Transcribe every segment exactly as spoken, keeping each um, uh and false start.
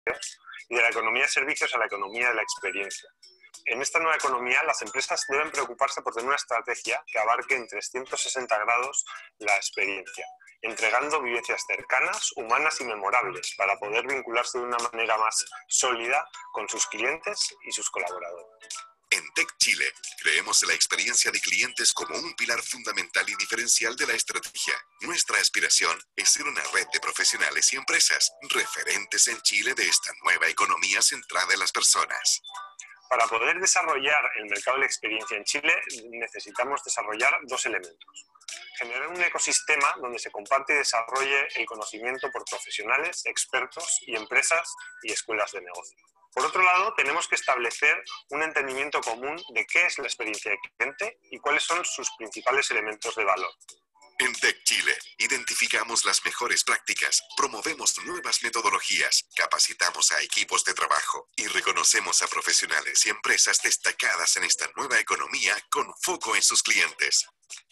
y de la economía de servicios a la economía de la experiencia. En esta nueva economía, las empresas deben preocuparse por tener una estrategia que abarque en trescientos sesenta grados la experiencia, entregando vivencias cercanas, humanas y memorables para poder vincularse de una manera más sólida con sus clientes y sus colaboradores. En Tech Chile, creemos en la experiencia de clientes como un pilar fundamental y diferencial de la estrategia. Nuestra aspiración es ser una red de profesionales y empresas referentes en Chile de esta nueva economía centrada en las personas. Para poder desarrollar el mercado de la experiencia en Chile, necesitamos desarrollar dos elementos. Generar un ecosistema donde se comparte y desarrolle el conocimiento por profesionales, expertos y empresas y escuelas de negocio. Por otro lado, tenemos que establecer un entendimiento común de qué es la experiencia de cliente y cuáles son sus principales elementos de valor. En Tech Chile, identificamos las mejores prácticas, promovemos nuevas metodologías, capacitamos a equipos de trabajo y reconocemos a profesionales y empresas destacadas en esta nueva economía con foco en sus clientes.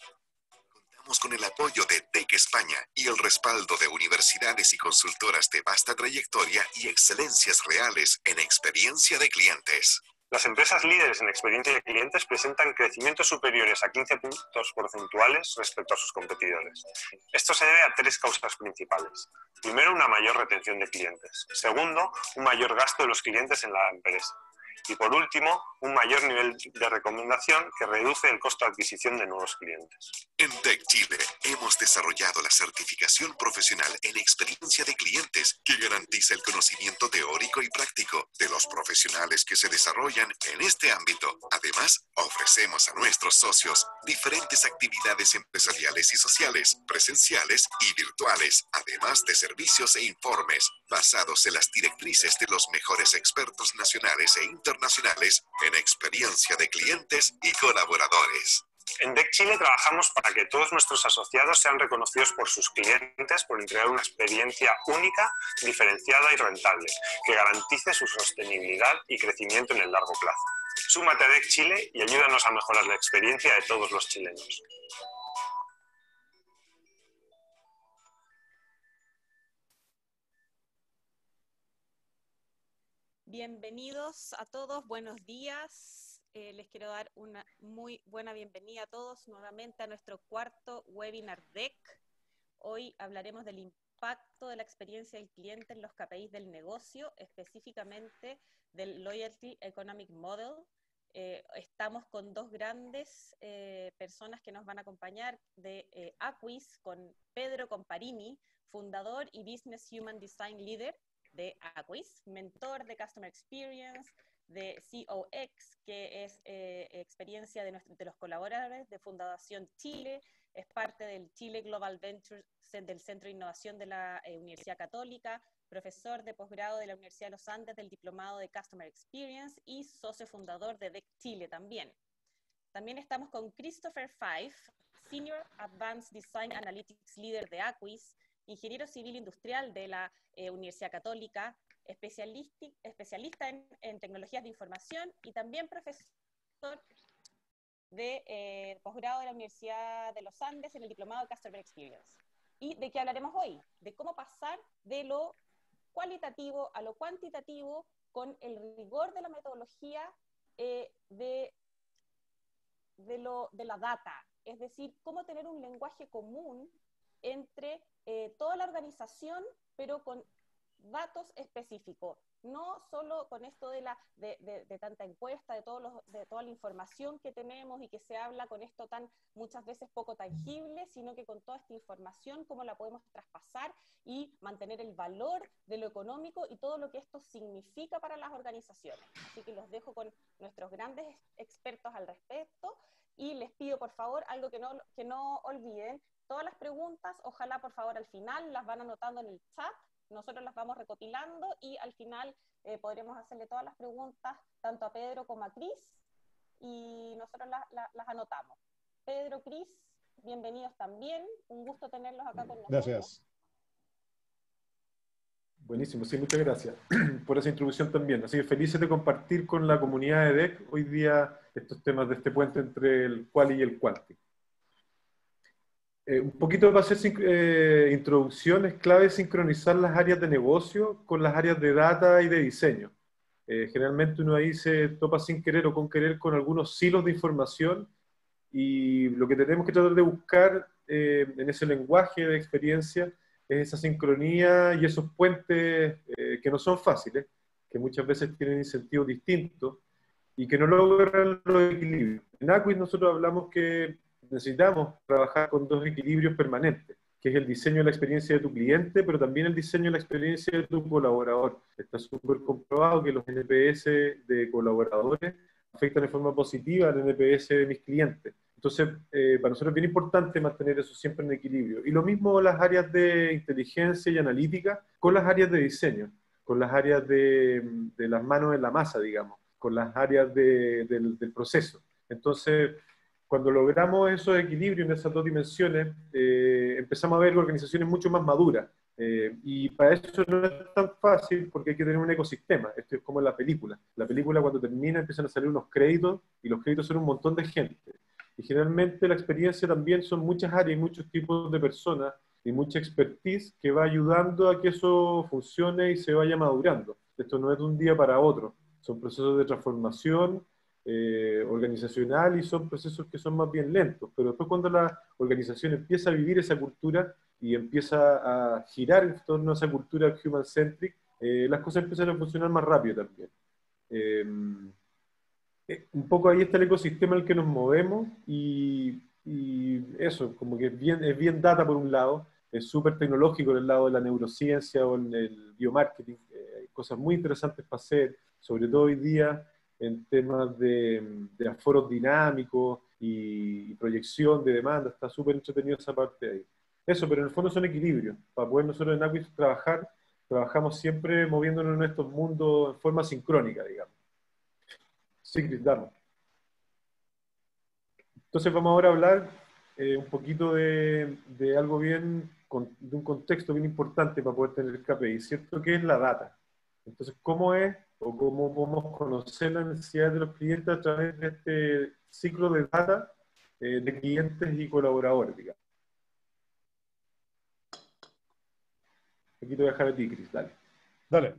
Contamos con el apoyo de Tech España y el respaldo de universidades y consultoras de vasta trayectoria y excelencias reales en experiencia de clientes. Las empresas líderes en experiencia de clientes presentan crecimientos superiores a quince puntos porcentuales respecto a sus competidores. Esto se debe a tres causas principales. Primero, una mayor retención de clientes. Segundo, un mayor gasto de los clientes en la empresa. Y por último, un mayor nivel de recomendación que reduce el costo de adquisición de nuevos clientes. En Tech Chile hemos desarrollado la certificación profesional en experiencia de clientes que garantiza el conocimiento teórico y práctico de los profesionales que se desarrollan en este ámbito. Además, ofrecemos a nuestros socios diferentes actividades empresariales y sociales, presenciales y virtuales, además de servicios e informes basados en las directrices de los mejores expertos nacionales e internacionales en experiencia de clientes y colaboradores. En Tech Chile trabajamos para que todos nuestros asociados sean reconocidos por sus clientes por entregar una experiencia única, diferenciada y rentable, que garantice su sostenibilidad y crecimiento en el largo plazo. Súmate a Tech Chile y ayúdanos a mejorar la experiencia de todos los chilenos. Bienvenidos a todos, buenos días. Eh, les quiero dar una muy buena bienvenida a todos nuevamente a nuestro cuarto webinar D E C. Hoy hablaremos del impacto de la experiencia del cliente en los K P Is del negocio, específicamente del Loyalty Economic Model. Eh, estamos con dos grandes eh, personas que nos van a acompañar de eh, Aquis, con Pedro Comparini, fundador y Business Human Design Leader de Aquis, mentor de Customer Experience, de C O X, que es eh, experiencia de, nuestro, de los colaboradores de Fundación Chile, es parte del Chile Global Ventures del Centro de Innovación de la eh, Universidad Católica, profesor de posgrado de la Universidad de los Andes del Diplomado de Customer Experience y socio fundador de D E C Chile también. También estamos con Christopher Fife, Senior Advanced Design Analytics Leader de Aquis, ingeniero civil industrial de la eh, Universidad Católica, especialista en, en tecnologías de información y también profesor de eh, posgrado de la Universidad de los Andes en el Diplomado de Customer Experience. ¿Y de qué hablaremos hoy? De cómo pasar de lo cualitativo a lo cuantitativo con el rigor de la metodología eh, de, de, lo, de la data. Es decir, cómo tener un lenguaje común entre eh, toda la organización, pero con datos específicos, no solo con esto de, la, de, de, de tanta encuesta, de, todos los, de toda la información que tenemos y que se habla con esto tan muchas veces poco tangible, sino que con toda esta información, cómo la podemos traspasar y mantener el valor de lo económico y todo lo que esto significa para las organizaciones. Así que los dejo con nuestros grandes expertos al respecto y les pido por favor algo que no, que no olviden. Todas las preguntas, ojalá por favor al final las van anotando en el chat, nosotros las vamos recopilando y al final eh, podremos hacerle todas las preguntas tanto a Pedro como a Cris y nosotros la, la, las anotamos. Pedro, Cris, bienvenidos también, un gusto tenerlos acá con nosotros. Gracias. Buenísimo, sí, muchas gracias por esa introducción también. Así que felices de compartir con la comunidad de D E C hoy día estos temas de este puente entre el quali y el quanti. Eh, un poquito para hacer eh, introducción, es clave sincronizar las áreas de negocio con las áreas de data y de diseño. Eh, generalmente uno ahí se topa sin querer o con querer con algunos silos de información y lo que tenemos que tratar de buscar eh, en ese lenguaje de experiencia es esa sincronía y esos puentes eh, que no son fáciles, que muchas veces tienen incentivos distintos y que no logran los equilibrios. En Aquis nosotros hablamos que necesitamos trabajar con dos equilibrios permanentes, que es el diseño de la experiencia de tu cliente, pero también el diseño de la experiencia de tu colaborador. Está súper comprobado que los N P S de colaboradores afectan de forma positiva al N P S de mis clientes. Entonces, eh, para nosotros es bien importante mantener eso siempre en equilibrio. Y lo mismo las áreas de inteligencia y analítica con las áreas de diseño, con las áreas de, de las manos en la masa, digamos, con las áreas de, del, del proceso. Entonces, cuando logramos esos equilibrios en esas dos dimensiones, eh, empezamos a ver organizaciones mucho más maduras. Eh, y para eso no es tan fácil porque hay que tener un ecosistema. Esto es como en la película. La película cuando termina empiezan a salir unos créditos y los créditos son un montón de gente. Y generalmente la experiencia también son muchas áreas y muchos tipos de personas y mucha expertise que va ayudando a que eso funcione y se vaya madurando. Esto no es de un día para otro. Son procesos de transformación eh, organizacional y son procesos que son más bien lentos. Pero después cuando la organización empieza a vivir esa cultura y empieza a girar en torno a esa cultura human-centric, eh, las cosas empiezan a funcionar más rápido también. Eh, un poco ahí está el ecosistema en el que nos movemos y, y eso, como que es bien, es bien data por un lado, es súper tecnológico en el lado de la neurociencia o en el biomarketing, eh, hay cosas muy interesantes para hacer, sobre todo hoy día en temas de, de aforos dinámicos y, y proyección de demanda, está súper entretenido esa parte de ahí. Eso, pero en el fondo son equilibrios. Para poder nosotros en Aquis trabajar, trabajamos siempre moviéndonos en estos mundos en forma sincrónica, digamos. Sí, Cris, damos. Entonces vamos ahora a hablar eh, un poquito de, de algo bien, con, de un contexto bien importante para poder tener el K P I, ¿cierto? ¿Qué es la data? Entonces, ¿cómo es o cómo podemos conocer las necesidades de los clientes a través de este ciclo de data eh, de clientes y colaboradores, digamos? Aquí te voy a dejar a ti, Cris, dale. Dale.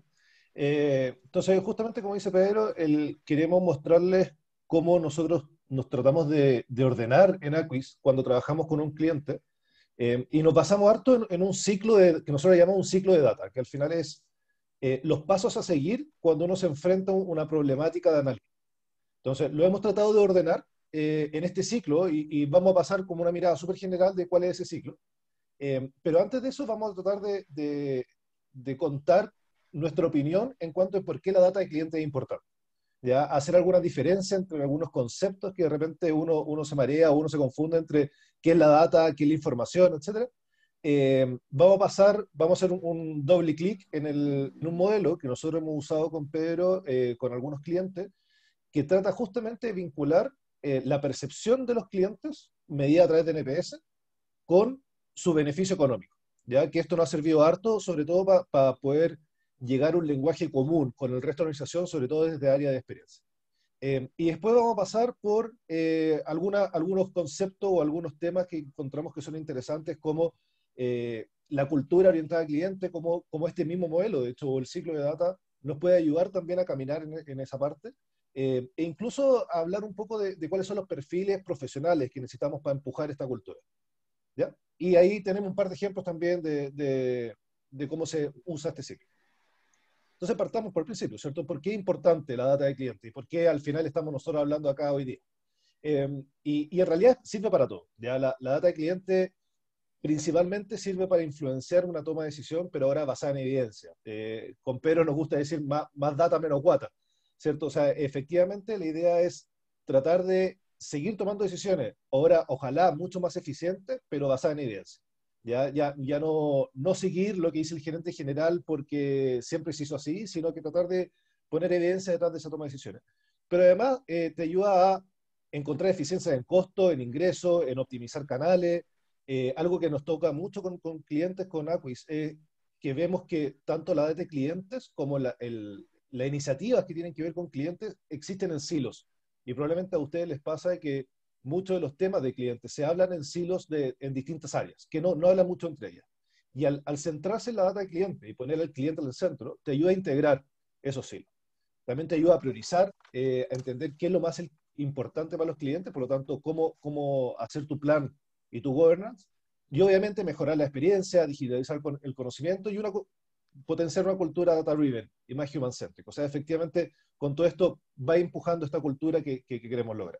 Eh, entonces, justamente como dice Pedro, el, queremos mostrarles cómo nosotros nos tratamos de, de ordenar en Aquis cuando trabajamos con un cliente eh, y nos basamos harto en, en un ciclo de, que nosotros llamamos un ciclo de data, que al final es eh, los pasos a seguir cuando uno se enfrenta a una problemática de análisis. Entonces, lo hemos tratado de ordenar eh, en este ciclo y, y vamos a pasar como una mirada súper general de cuál es ese ciclo. Eh, pero antes de eso vamos a tratar de, de, de contar nuestra opinión en cuanto a por qué la data de cliente es importante. ¿Ya? Hacer alguna diferencia entre algunos conceptos que de repente uno, uno se marea o uno se confunde entre qué es la data, qué es la información, etcétera. Eh, vamos a pasar, vamos a hacer un, un doble clic en, el, en un modelo que nosotros hemos usado con Pedro, eh, con algunos clientes, que trata justamente de vincular eh, la percepción de los clientes, medida a través de N P S, con su beneficio económico. ¿Ya? Que esto nos ha servido harto, sobre todo para pa poder llegar a un lenguaje común con el resto de la organización, sobre todo desde el área de experiencia. Eh, y después vamos a pasar por eh, alguna, algunos conceptos o algunos temas que encontramos que son interesantes, como eh, la cultura orientada al cliente, como, como este mismo modelo, de hecho, el ciclo de data nos puede ayudar también a caminar en, en esa parte, eh, e incluso hablar un poco de, de cuáles son los perfiles profesionales que necesitamos para empujar esta cultura. ¿Ya? Y ahí tenemos un par de ejemplos también de, de, de cómo se usa este ciclo. Entonces partamos por el principio, ¿cierto? ¿Por qué es importante la data de cliente? ¿Y por qué al final estamos nosotros hablando acá hoy día? Eh, y, y en realidad sirve para todo. ¿Ya? La, la data de cliente principalmente sirve para influenciar una toma de decisión, pero ahora basada en evidencia. Eh, con Pedro nos gusta decir más, más data, menos guata, ¿cierto? O sea, efectivamente la idea es tratar de seguir tomando decisiones, ahora ojalá mucho más eficientes, pero basadas en evidencia. Ya, ya, ya no, no seguir lo que dice el gerente general porque siempre se hizo así, sino que tratar de poner evidencia detrás de esa toma de decisiones. Pero además eh, te ayuda a encontrar eficiencia en costo, en ingreso, en optimizar canales. Eh, algo que nos toca mucho con, con clientes con Aquis es que vemos que tanto la data de clientes como la, el, las iniciativas que tienen que ver con clientes existen en silos. Y probablemente a ustedes les pasa que muchos de los temas de clientes se hablan en silos de, en distintas áreas, que no, no hablan mucho entre ellas. Y al, al centrarse en la data del cliente y poner al cliente en el centro, te ayuda a integrar esos silos. También te ayuda a priorizar, eh, a entender qué es lo más el, importante para los clientes, por lo tanto, cómo, cómo hacer tu plan y tu governance, y obviamente mejorar la experiencia, digitalizar el conocimiento y una, potenciar una cultura data-driven y más human-centric. O sea, efectivamente, con todo esto va empujando esta cultura que, que, que queremos lograr.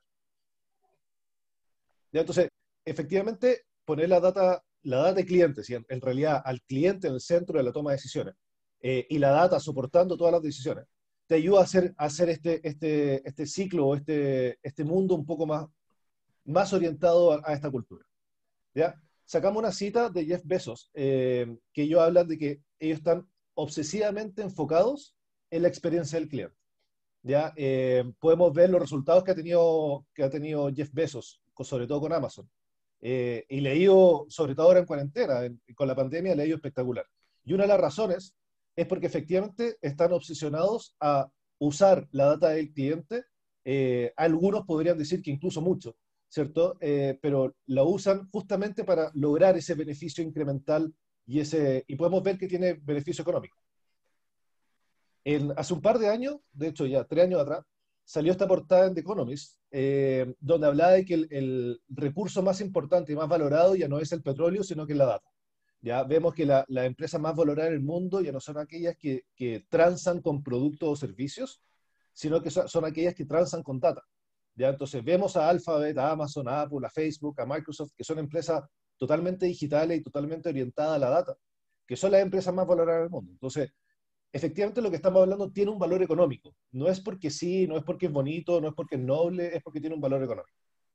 ¿Ya? Entonces, efectivamente, poner la data, la data de clientes, y en, en realidad al cliente en el centro de la toma de decisiones, eh, y la data soportando todas las decisiones, te ayuda a hacer, a hacer este, este, este ciclo o este, este mundo un poco más, más orientado a, a esta cultura. ¿Ya? Sacamos una cita de Jeff Bezos, eh, que ellos hablan de que ellos están obsesivamente enfocados en la experiencia del cliente. ¿Ya? Eh, podemos ver los resultados que ha tenido, que ha tenido Jeff Bezos, sobre todo con Amazon. Eh, y leído, sobre todo ahora en cuarentena, en, con la pandemia, leído espectacular. Y una de las razones es porque efectivamente están obsesionados a usar la data del cliente. Eh, algunos podrían decir que incluso mucho, ¿cierto? Eh, pero la usan justamente para lograr ese beneficio incremental y, ese, y podemos ver que tiene beneficio económico. En, hace un par de años, de hecho ya tres años atrás, salió esta portada en The Economist, eh, donde hablaba de que el, el recurso más importante y más valorado ya no es el petróleo, sino que es la data. Ya vemos que las la empresas más valoradas en el mundo ya no son aquellas que, que transan con productos o servicios, sino que son, son aquellas que transan con data. ¿Ya? Entonces vemos a Alphabet, a Amazon, a Apple, a Facebook, a Microsoft, que son empresas totalmente digitales y totalmente orientadas a la data, que son las empresas más valoradas en el mundo. Entonces, efectivamente lo que estamos hablando tiene un valor económico. No es porque sí, no es porque es bonito, no es porque es noble, es porque tiene un valor económico.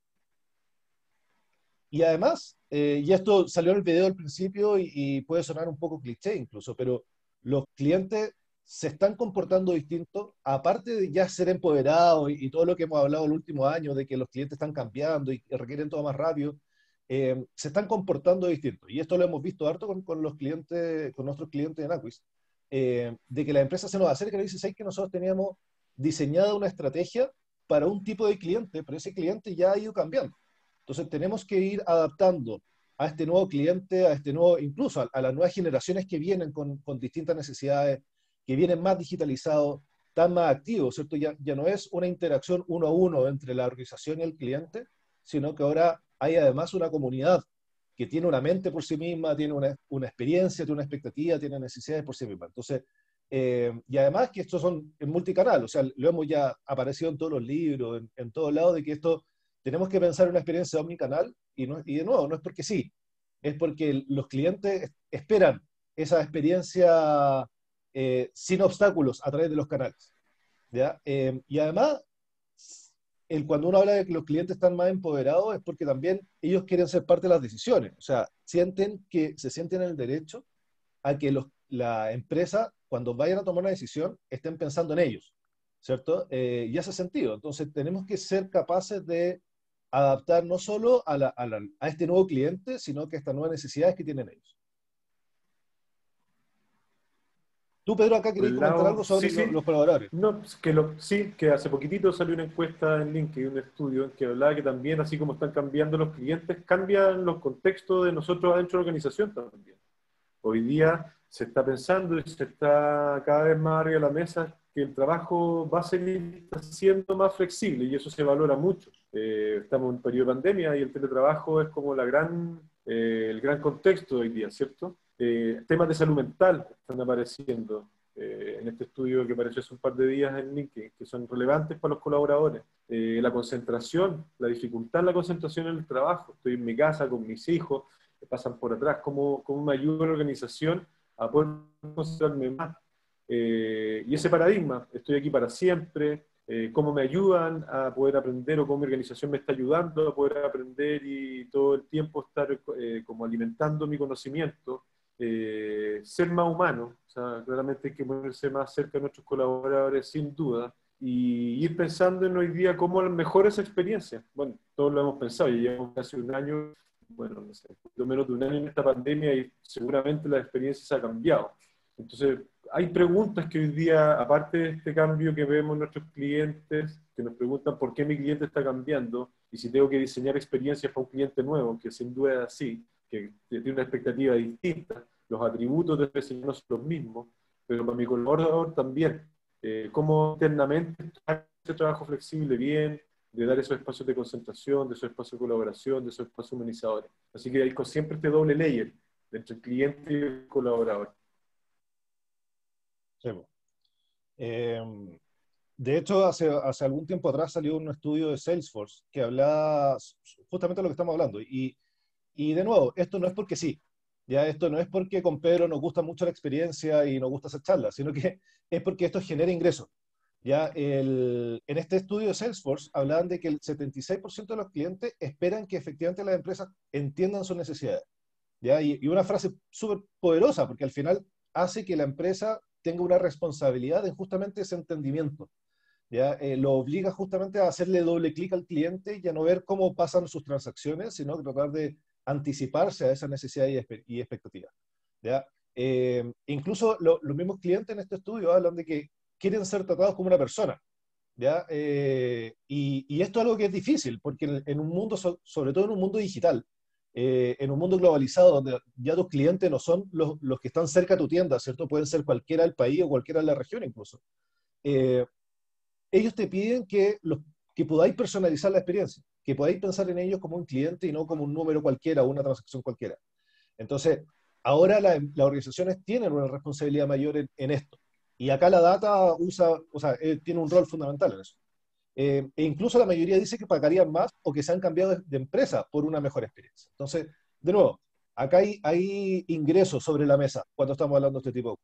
Y además, eh, y esto salió en el video al principio y, y puede sonar un poco cliché incluso, pero los clientes se están comportando distinto, aparte de ya ser empoderados y, y todo lo que hemos hablado el último año, de que los clientes están cambiando y requieren todo más rápido, eh, se están comportando distinto. Y esto lo hemos visto harto con, con los clientes, con nuestros clientes en Aquis, eh, de que la empresa se nos acerca y nos dice, ¿sabes que nosotros teníamos diseñada una estrategia para un tipo de cliente, pero ese cliente ya ha ido cambiando? Entonces tenemos que ir adaptando a este nuevo cliente, a este nuevo, incluso a, a las nuevas generaciones que vienen con, con distintas necesidades, que vienen más digitalizados, están más activos, ¿cierto? Ya, ya no es una interacción uno a uno entre la organización y el cliente, sino que ahora hay además una comunidad que tiene una mente por sí misma, tiene una, una experiencia, tiene una expectativa, tiene necesidades por sí misma. Entonces, eh, y además que estos son en multicanal, o sea, lo hemos ya aparecido en todos los libros, en, en todos lados, de que esto tenemos que pensar en una experiencia omnicanal y, no, y de nuevo, no es porque sí, es porque los clientes esperan esa experiencia eh, sin obstáculos a través de los canales. ¿Ya? Eh, y además, el, cuando uno habla de que los clientes están más empoderados es porque también ellos quieren ser parte de las decisiones. O sea, sienten que se sienten en el derecho a que los, la empresa, cuando vayan a tomar una decisión, estén pensando en ellos, ¿cierto? Eh, y hace sentido. Entonces, tenemos que ser capaces de adaptar no solo a, la, a, la, a este nuevo cliente, sino que a estas nuevas necesidades que tienen ellos. Tú, Pedro, acá querías comentar lado, algo sobre sí, lo, sí. los colaboradores. No, pues que lo, sí, que hace poquitito salió una encuesta en LinkedIn, un estudio, en que hablaba que también, así como están cambiando los clientes, cambian los contextos de nosotros adentro de la organización también. Hoy día se está pensando y se está cada vez más arriba de la mesa que el trabajo va a seguir siendo más flexible y eso se valora mucho. Eh, estamos en un periodo de pandemia y el teletrabajo es como la gran, eh, el gran contexto de hoy día, ¿cierto? Eh, temas de salud mental están apareciendo eh, en este estudio que apareció hace un par de días en LinkedIn, que son relevantes para los colaboradores. Eh, la concentración, la dificultad en la concentración en el trabajo. Estoy en mi casa con mis hijos, que pasan por atrás, cómo, cómo me ayuda la organización a poder concentrarme más. Eh, y ese paradigma, estoy aquí para siempre, eh, cómo me ayudan a poder aprender o cómo mi organización me está ayudando a poder aprender y todo el tiempo estar eh, como alimentando mi conocimiento. Eh, ser más humano, o sea, claramente hay que ponerse más cerca de nuestros colaboradores sin duda y ir pensando en hoy día cómo mejor esa experiencia. Bueno, todos lo hemos pensado, ya llevamos casi un año, bueno, no sé, menos de un año en esta pandemia y seguramente la experiencia se ha cambiado. Entonces, hay preguntas que hoy día, aparte de este cambio que vemos en nuestros clientes, que nos preguntan por qué mi cliente está cambiando y si tengo que diseñar experiencias para un cliente nuevo, que sin duda es así, que tiene una expectativa distinta, los atributos del diseño no son los mismos, pero para mi colaborador también. Eh, cómo internamente hacer ese trabajo flexible bien, de dar esos espacios de concentración, de esos espacios de colaboración, de esos espacios humanizadores. Así que hay siempre este doble layer entre el cliente y el colaborador. Sí. Eh, de hecho, hace, hace algún tiempo atrás salió un estudio de Salesforce que hablaba justamente de lo que estamos hablando. Y, y de nuevo, esto no es porque sí. Ya esto no es porque con Pedro nos gusta mucho la experiencia y nos gusta hacer charlas, sino que es porque esto genera ingresos. Ya el, en este estudio de Salesforce hablaban de que el setenta y seis por ciento de los clientes esperan que efectivamente las empresas entiendan sus necesidades. ¿Ya? Y, y una frase súper poderosa, porque al final hace que la empresa tenga una responsabilidad en justamente ese entendimiento. ¿Ya? Eh, lo obliga justamente a hacerle doble clic al cliente y a no ver cómo pasan sus transacciones, sino tratar de anticiparse a esa necesidad y, y expectativa. ¿Ya? Eh, incluso lo, los mismos clientes en este estudio hablan de que quieren ser tratados como una persona. ¿Ya? Eh, y, y esto es algo que es difícil, porque en, en un mundo, so, sobre todo en un mundo digital, eh, en un mundo globalizado, donde ya tus clientes no son los, los que están cerca de tu tienda, ¿cierto? Pueden ser cualquiera del país o cualquiera de la región incluso. Eh, ellos te piden que, los, que podáis personalizar la experiencia, que podáis pensar en ellos como un cliente y no como un número cualquiera o una transacción cualquiera. Entonces, ahora la, las organizaciones tienen una responsabilidad mayor en, en esto. Y acá la data usa, o sea, eh, tiene un rol fundamental en eso. Eh, e incluso la mayoría dice que pagarían más o que se han cambiado de, de empresa por una mejor experiencia. Entonces, de nuevo, acá hay, hay ingresos sobre la mesa cuando estamos hablando de este tipo de...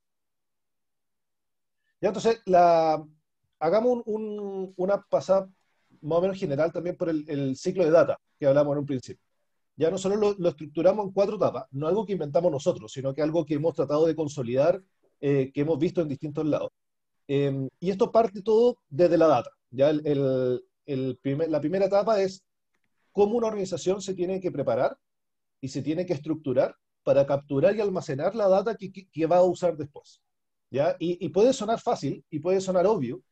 Ya, entonces, la, hagamos un, un, una pasada más o menos general también por el, el ciclo de data que hablamos en un principio. Ya nosotros lo, lo estructuramos en cuatro etapas, no algo que inventamos nosotros, sino que algo que hemos tratado de consolidar, eh, que hemos visto en distintos lados. Eh, y esto parte todo desde la data. Ya el, el, el primer, la primera etapa es cómo una organización se tiene que preparar y se tiene que estructurar para capturar y almacenar la data que, que, que va a usar después. ¿Ya? Y, y puede sonar fácil y puede sonar obvio,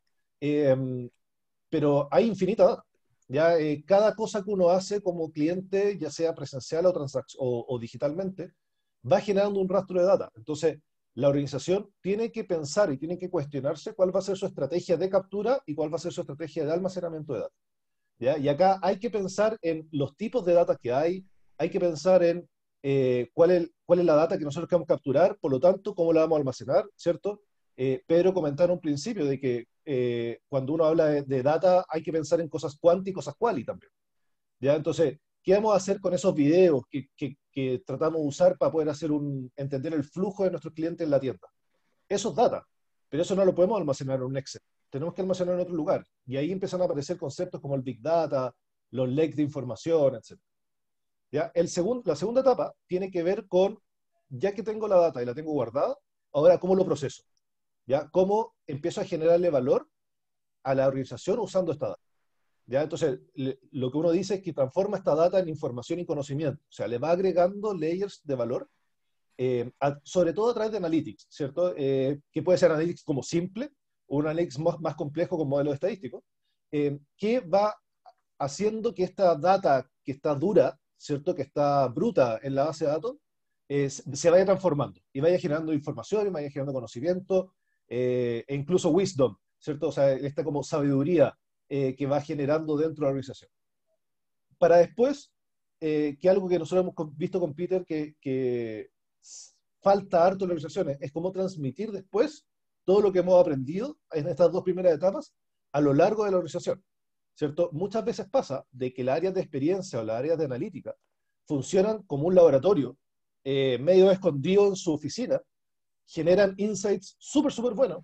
eh, pero hay infinita data. ¿Ya? Eh, cada cosa que uno hace como cliente, ya sea presencial o, o, o digitalmente, va generando un rastro de data. Entonces, la organización tiene que pensar y tiene que cuestionarse cuál va a ser su estrategia de captura y cuál va a ser su estrategia de almacenamiento de datos. ¿Ya? Y acá hay que pensar en los tipos de data que hay, hay que pensar en eh, cuál, es, cuál es la data que nosotros queremos capturar, por lo tanto, cómo la vamos a almacenar, ¿cierto? Eh, Pedro comentaba en un principio de que eh, cuando uno habla de, de data hay que pensar en cosas quanti y cosas quali también. ¿Ya? Entonces, ¿qué vamos a hacer con esos videos que, que, que tratamos de usar para poder hacer un, entender el flujo de nuestros clientes en la tienda? Eso es data, pero eso no lo podemos almacenar en un Excel. Tenemos que almacenar en otro lugar. Y ahí empiezan a aparecer conceptos como el Big Data, los lakes de información, etcétera. ¿Ya? El segun, la segunda etapa tiene que ver con, ya que tengo la data y la tengo guardada, ahora cómo lo proceso. ¿Ya? Cómo empiezo a generarle valor a la organización usando esta data. ¿Ya? Entonces, le, lo que uno dice es que transforma esta data en información y conocimiento. O sea, le va agregando layers de valor, eh, a, sobre todo a través de analytics, ¿cierto? Eh, que puede ser analytics como simple, o un analytics más, más complejo con modelos estadísticos, eh, que va haciendo que esta data que está dura, ¿cierto? Que está bruta en la base de datos, eh, se vaya transformando y vaya generando información y vaya generando conocimiento, eh, e incluso wisdom, ¿cierto? O sea, esta como sabiduría eh, que va generando dentro de la organización. Para después, eh, que algo que nosotros hemos visto con Peter, que, que falta harto en las organizaciones, es cómo transmitir después todo lo que hemos aprendido en estas dos primeras etapas a lo largo de la organización, ¿cierto? Muchas veces pasa de que las áreas de experiencia o las áreas de analítica funcionan como un laboratorio, eh, medio escondido en su oficina, generan insights súper, súper buenos,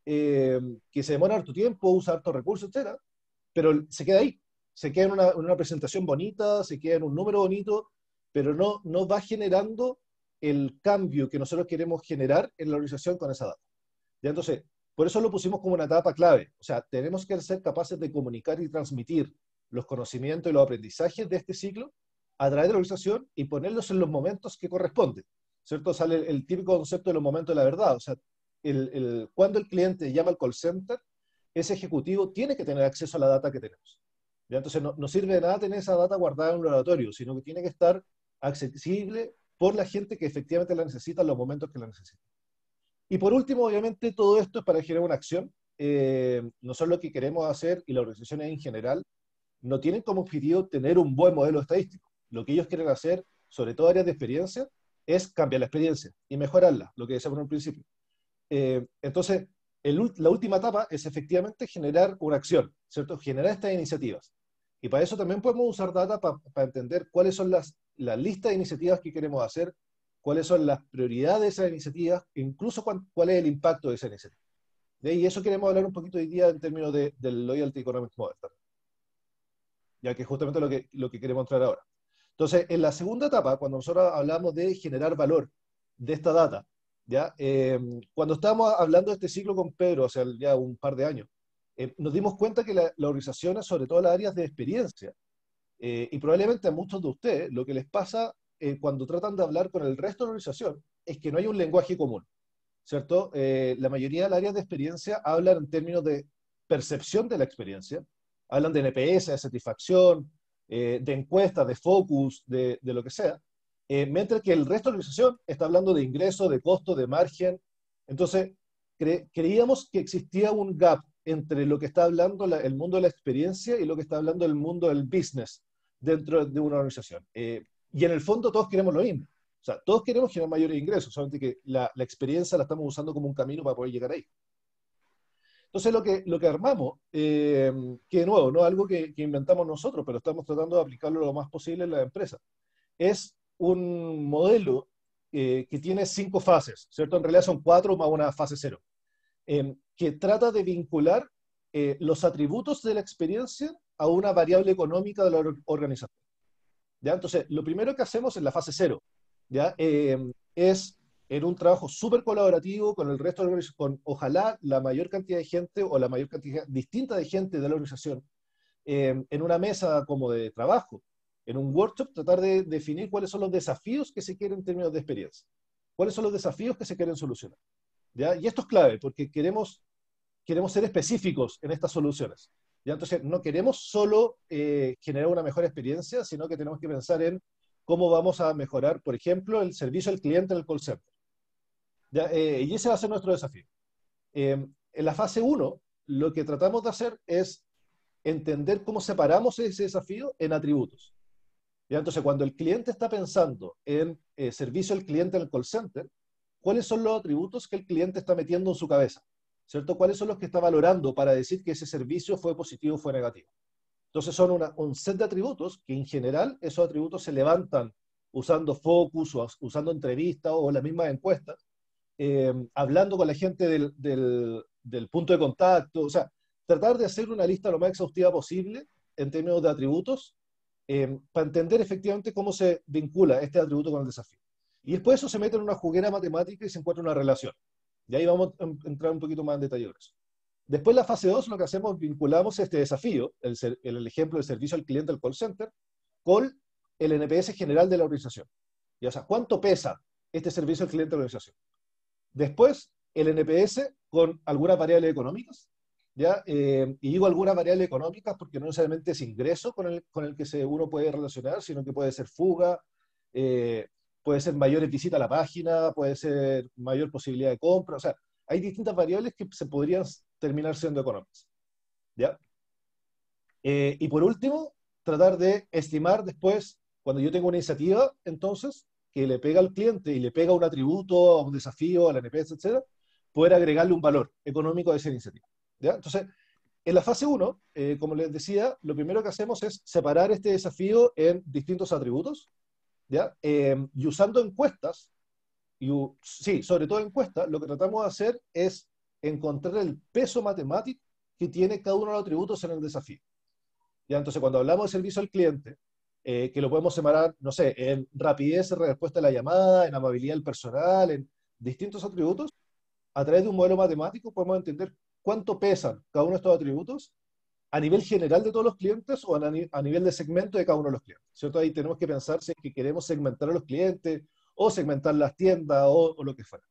eh, que se demoran harto tiempo, usan hartos recursos, etcétera, pero se queda ahí, se queda en una, en una presentación bonita, se queda en un número bonito, pero no, no va generando el cambio que nosotros queremos generar en la organización con esa data. ¿Ya? Entonces, por eso lo pusimos como una etapa clave. O sea, tenemos que ser capaces de comunicar y transmitir los conocimientos y los aprendizajes de este ciclo a través de la organización y ponerlos en los momentos que corresponden, ¿cierto? Sale el, el típico concepto de los momentos de la verdad. O sea, el, el, cuando el cliente llama al call center, ese ejecutivo tiene que tener acceso a la data que tenemos. ¿Ya? Entonces no, no sirve de nada tener esa data guardada en un laboratorio, sino que tiene que estar accesible por la gente que efectivamente la necesita en los momentos que la necesita. Y por último, obviamente, todo esto es para generar una acción. Eh, nosotros lo que queremos hacer, y las organizaciones en general, no tienen como objetivo tener un buen modelo estadístico. Lo que ellos quieren hacer, sobre todo áreas de experiencia, es cambiar la experiencia y mejorarla, lo que decíamos en un principio. Eh, entonces, el, la última etapa es efectivamente generar una acción, ¿cierto? Generar estas iniciativas. Y para eso también podemos usar data para pa entender cuáles son las, las listas de iniciativas que queremos hacer, cuáles son las prioridades de esas iniciativas, incluso cuál, cuál es el impacto de esa iniciativa. ¿De? Y eso queremos hablar un poquito hoy día en términos de, del Loyalty Economic Model, ya que es justamente lo que, lo que queremos entrar ahora. Entonces, en la segunda etapa, cuando nosotros hablamos de generar valor de esta data, ¿ya? Eh, cuando estábamos hablando de este ciclo con Pedro, o sea, ya un par de años, eh, nos dimos cuenta que las la organizaciones, sobre todo las áreas de experiencia, eh, y probablemente a muchos de ustedes, lo que les pasa eh, cuando tratan de hablar con el resto de la organización es que no hay un lenguaje común, ¿cierto? Eh, la mayoría de las áreas de experiencia hablan en términos de percepción de la experiencia, hablan de N P S, de satisfacción, eh, de encuestas, de focus, de, de lo que sea, eh, mientras que el resto de la organización está hablando de ingreso, de costo, de margen. Entonces, cre creíamos que existía un gap entre lo que está hablando la, el mundo de la experiencia y lo que está hablando el mundo del business dentro de una organización. Eh, y en el fondo todos queremos lo mismo. O sea, todos queremos generar mayores ingresos, solamente que la, la experiencia la estamos usando como un camino para poder llegar ahí. Entonces lo que, lo que armamos, eh, que de nuevo, no es algo que, que inventamos nosotros, pero estamos tratando de aplicarlo lo más posible en la empresa, es un modelo eh, que tiene cinco fases, ¿cierto? En realidad son cuatro más una fase cero, eh, que trata de vincular eh, los atributos de la experiencia a una variable económica de la organización. ¿Ya? Entonces, lo primero que hacemos en la fase cero, ¿ya? Eh, es en un trabajo súper colaborativo con el resto de la organización, con ojalá la mayor cantidad de gente o la mayor cantidad distinta de gente de la organización, eh, en una mesa como de trabajo, en un workshop, tratar de definir cuáles son los desafíos que se quieren en términos de experiencia, cuáles son los desafíos que se quieren solucionar. ¿Ya? Y esto es clave, porque queremos, queremos ser específicos en estas soluciones. ¿Ya? Entonces, no queremos solo eh, generar una mejor experiencia, sino que tenemos que pensar en cómo vamos a mejorar, por ejemplo, el servicio al cliente en el call center. ¿Ya? Eh, y ese va a ser nuestro desafío. Eh, en la fase uno, lo que tratamos de hacer es entender cómo separamos ese desafío en atributos. ¿Ya? Entonces, cuando el cliente está pensando en eh, servicio al cliente en el call center, ¿cuáles son los atributos que el cliente está metiendo en su cabeza? ¿Cierto? ¿Cuáles son los que está valorando para decir que ese servicio fue positivo o fue negativo? Entonces son una, un set de atributos que en general esos atributos se levantan usando focus o usando entrevistas o las mismas encuestas, eh, hablando con la gente del, del, del punto de contacto, o sea, tratar de hacer una lista lo más exhaustiva posible en términos de atributos eh, para entender efectivamente cómo se vincula este atributo con el desafío. Y después eso se mete en una juguera matemática y se encuentra una relación. Y ahí vamos a entrar un poquito más en detalle sobre eso. Después, la fase dos, lo que hacemos, vinculamos este desafío, el, el ejemplo del servicio al cliente del call center, con el N P S general de la organización. Y, o sea, ¿cuánto pesa este servicio al cliente de la organización? Después, el N P S con algunas variables económicas, ¿ya? Eh, y digo algunas variables económicas porque no necesariamente es ingreso con el, con el que se, uno puede relacionar, sino que puede ser fuga, eh, puede ser mayores visitas a la página, puede ser mayor posibilidad de compra, o sea, hay distintas variables que se podrían terminar siendo económicas. ¿Ya? Eh, y por último, tratar de estimar después, cuando yo tengo una iniciativa, entonces, que le pega al cliente y le pega un atributo, a un desafío, a la N P S, etcétera, poder agregarle un valor económico a esa iniciativa. ¿Ya? Entonces, en la fase uno, eh, como les decía, lo primero que hacemos es separar este desafío en distintos atributos, ¿ya? Eh, y usando encuestas, y, sí, sobre todo encuestas, lo que tratamos de hacer es encontrar el peso matemático que tiene cada uno de los atributos en el desafío. ¿Ya? Entonces, cuando hablamos de servicio al cliente, eh, que lo podemos separar, no sé, en rapidez de respuesta a la llamada, en amabilidad del personal, en distintos atributos, a través de un modelo matemático podemos entender cuánto pesan cada uno de estos atributos a nivel general de todos los clientes o a, a nivel de segmento de cada uno de los clientes, ¿cierto? Ahí tenemos que pensar si es que queremos segmentar a los clientes o segmentar las tiendas o, o lo que fuera.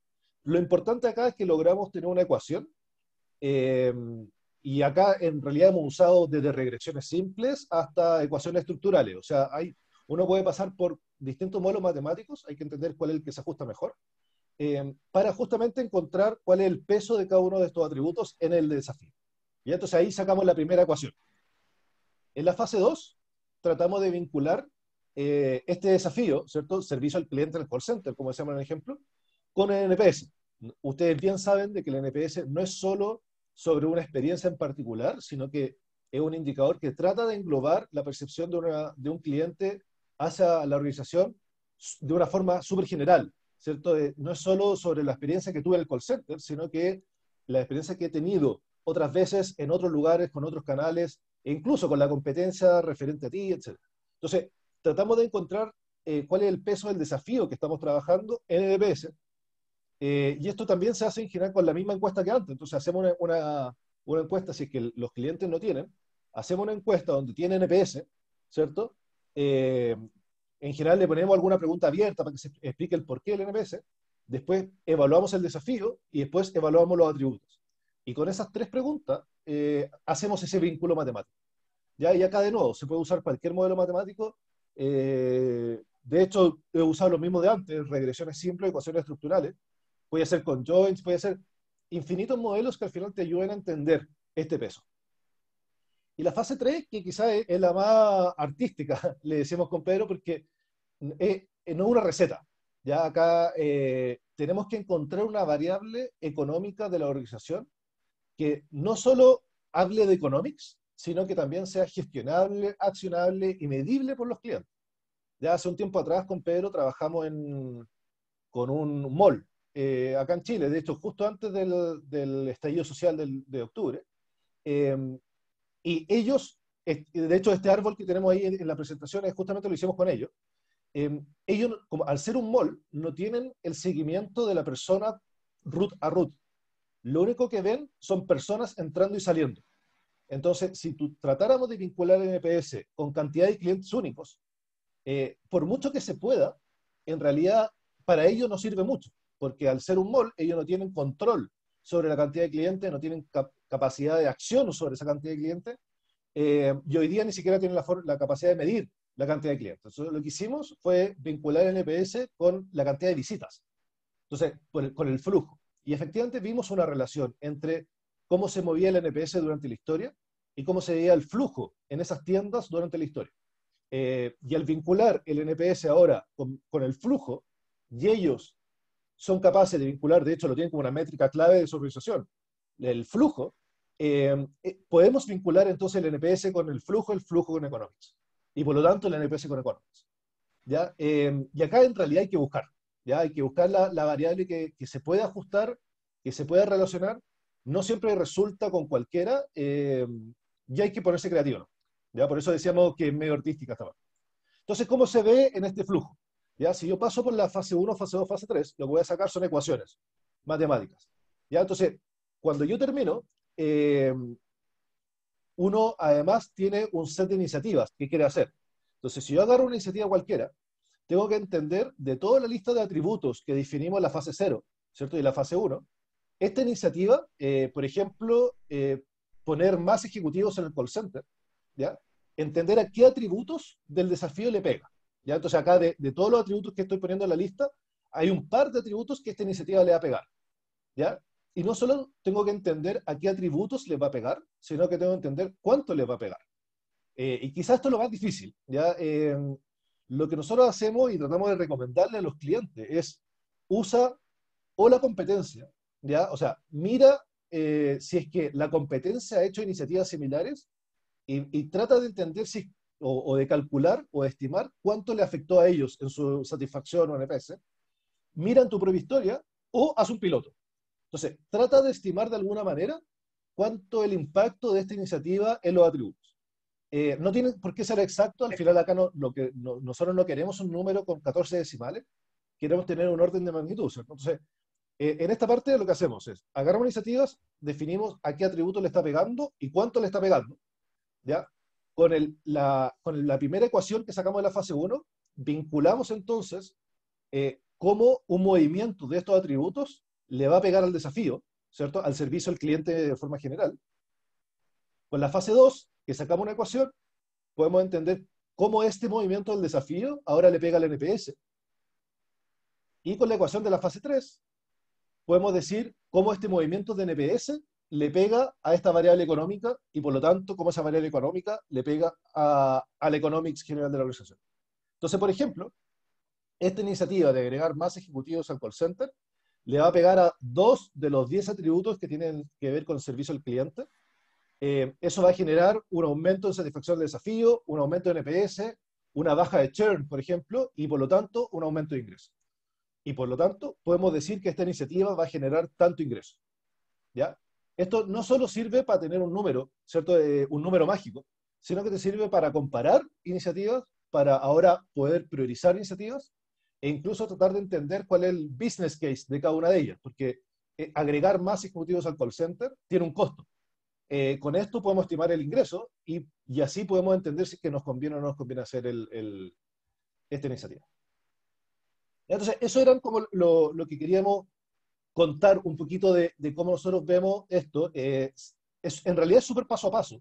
Lo importante acá es que logramos tener una ecuación, eh, y acá en realidad hemos usado desde regresiones simples hasta ecuaciones estructurales. O sea, hay, uno puede pasar por distintos modelos matemáticos, hay que entender cuál es el que se ajusta mejor, eh, para justamente encontrar cuál es el peso de cada uno de estos atributos en el desafío. Y entonces ahí sacamos la primera ecuación. En la fase dos, tratamos de vincular eh, este desafío, ¿cierto? Servicio al cliente en el call center, como decíamos en el ejemplo, con el N P S. Ustedes bien saben de que el N P S no es solo sobre una experiencia en particular, sino que es un indicador que trata de englobar la percepción de, una, de un cliente hacia la organización de una forma súper general, ¿cierto? Eh, no es solo sobre la experiencia que tuve en el call center, sino que la experiencia que he tenido otras veces en otros lugares, con otros canales, e incluso con la competencia referente a ti, etcétera. Entonces, tratamos de encontrar eh, cuál es el peso del desafío que estamos trabajando en el N P S, eh, y esto también se hace en general con la misma encuesta que antes. Entonces, hacemos una, una, una encuesta, si es que los clientes no tienen, hacemos una encuesta donde tiene N P S, ¿cierto? Eh, en general le ponemos alguna pregunta abierta para que se explique el porqué del N P S, después evaluamos el desafío y después evaluamos los atributos. Y con esas tres preguntas eh, hacemos ese vínculo matemático. ¿Ya? Y acá de nuevo, se puede usar cualquier modelo matemático. Eh, de hecho, he usado lo mismo de antes, regresiones simples, ecuaciones estructurales. Puede ser con joints, puede ser infinitos modelos que al final te ayuden a entender este peso. Y la fase tres, que quizás es, es la más artística, le decimos con Pedro, porque es, no es una receta. Ya acá eh, tenemos que encontrar una variable económica de la organización que no solo hable de economics, sino que también sea gestionable, accionable y medible por los clientes. Ya hace un tiempo atrás con Pedro trabajamos en, con un mall eh, acá en Chile, de hecho justo antes del, del estallido social del, de octubre, eh, y ellos, de hecho este árbol que tenemos ahí en, en la presentación, es justamente lo hicimos con ellos. Eh, ellos, como, al ser un mall, no tienen el seguimiento de la persona root a root. Lo único que ven son personas entrando y saliendo. Entonces, si tú tratáramos de vincular el N P S con cantidad de clientes únicos, eh, por mucho que se pueda, en realidad para ellos no sirve mucho, porque al ser un mall, ellos no tienen control sobre la cantidad de clientes, no tienen cap capacidad de acción sobre esa cantidad de clientes, eh, y hoy día ni siquiera tienen la, la capacidad de medir la cantidad de clientes. Entonces, lo que hicimos fue vincular el N P S con la cantidad de visitas, entonces, con el, con el flujo. Y efectivamente vimos una relación entre cómo se movía el N P S durante la historia y cómo se veía el flujo en esas tiendas durante la historia. Eh, y al vincular el N P S ahora con, con el flujo, y ellos son capaces de vincular, de hecho lo tienen como una métrica clave de su organización, el flujo, eh, eh, podemos vincular entonces el N P S con el flujo, el flujo con Economics. Y por lo tanto el N P S con Economics. ¿Ya? Eh, y acá en realidad hay que buscar. ¿Ya? Hay que buscar la, la variable que, que se pueda ajustar, que se pueda relacionar. No siempre resulta con cualquiera, eh, y hay que ponerse creativo, ¿no? ¿Ya? Por eso decíamos que es medio artística esta parte. Entonces, ¿cómo se ve en este flujo? ¿Ya? Si yo paso por la fase uno, fase dos, fase tres, lo que voy a sacar son ecuaciones matemáticas. ¿Ya? Entonces, cuando yo termino, eh, uno además tiene un set de iniciativas que quiere hacer. Entonces, si yo agarro una iniciativa cualquiera, tengo que entender de toda la lista de atributos que definimos en la fase cero, ¿cierto? Y la fase uno, esta iniciativa, eh, por ejemplo, eh, poner más ejecutivos en el call center, ¿ya? Entender a qué atributos del desafío le pega, ¿ya? Entonces acá de, de todos los atributos que estoy poniendo en la lista, hay un par de atributos que esta iniciativa le va a pegar, ¿ya? Y no solo tengo que entender a qué atributos le va a pegar, sino que tengo que entender cuánto le va a pegar. Eh, y quizás esto es lo más difícil, ¿ya? Eh, lo que nosotros hacemos y tratamos de recomendarle a los clientes es usa o la competencia, ¿ya? O sea, mira eh, si es que la competencia ha hecho iniciativas similares y, y trata de entender si, o, o de calcular o de estimar cuánto le afectó a ellos en su satisfacción o N P S. Mira en tu propia historia o haz un piloto. Entonces, trata de estimar de alguna manera cuánto el impacto de esta iniciativa en los atributos. Eh, no tiene por qué ser exacto, al final acá no, lo que, no, nosotros no queremos un número con catorce decimales, queremos tener un orden de magnitud, ¿cierto? Entonces, eh, en esta parte lo que hacemos es, agarramos iniciativas, definimos a qué atributo le está pegando y cuánto le está pegando, ¿ya? Con, el, la, con la primera ecuación que sacamos de la fase uno, vinculamos entonces eh, cómo un movimiento de estos atributos le va a pegar al desafío, ¿cierto? Al servicio al cliente de forma general. Con la fase dos, que sacamos una ecuación, podemos entender cómo este movimiento del desafío ahora le pega al N P S. Y con la ecuación de la fase tres, podemos decir cómo este movimiento de N P S le pega a esta variable económica y por lo tanto cómo esa variable económica le pega a, al economics general de la organización. Entonces, por ejemplo, esta iniciativa de agregar más ejecutivos al call center le va a pegar a dos de los diez atributos que tienen que ver con el servicio al cliente. Eh, eso va a generar un aumento en satisfacción de desafío, un aumento de N P S, una baja de churn, por ejemplo, y por lo tanto un aumento de ingresos. Y por lo tanto, podemos decir que esta iniciativa va a generar tanto ingreso. ¿Ya? Esto no solo sirve para tener un número, ¿cierto? Eh, un número mágico, sino que te sirve para comparar iniciativas, para ahora poder priorizar iniciativas, e incluso tratar de entender cuál es el business case de cada una de ellas, porque eh, agregar más ejecutivos al call center tiene un costo. Eh, con esto podemos estimar el ingreso y, y así podemos entender si es que nos conviene o no nos conviene hacer el, el, esta iniciativa. Entonces, eso era como lo, lo que queríamos contar un poquito de, de cómo nosotros vemos esto. Eh, es, en realidad es súper paso a paso.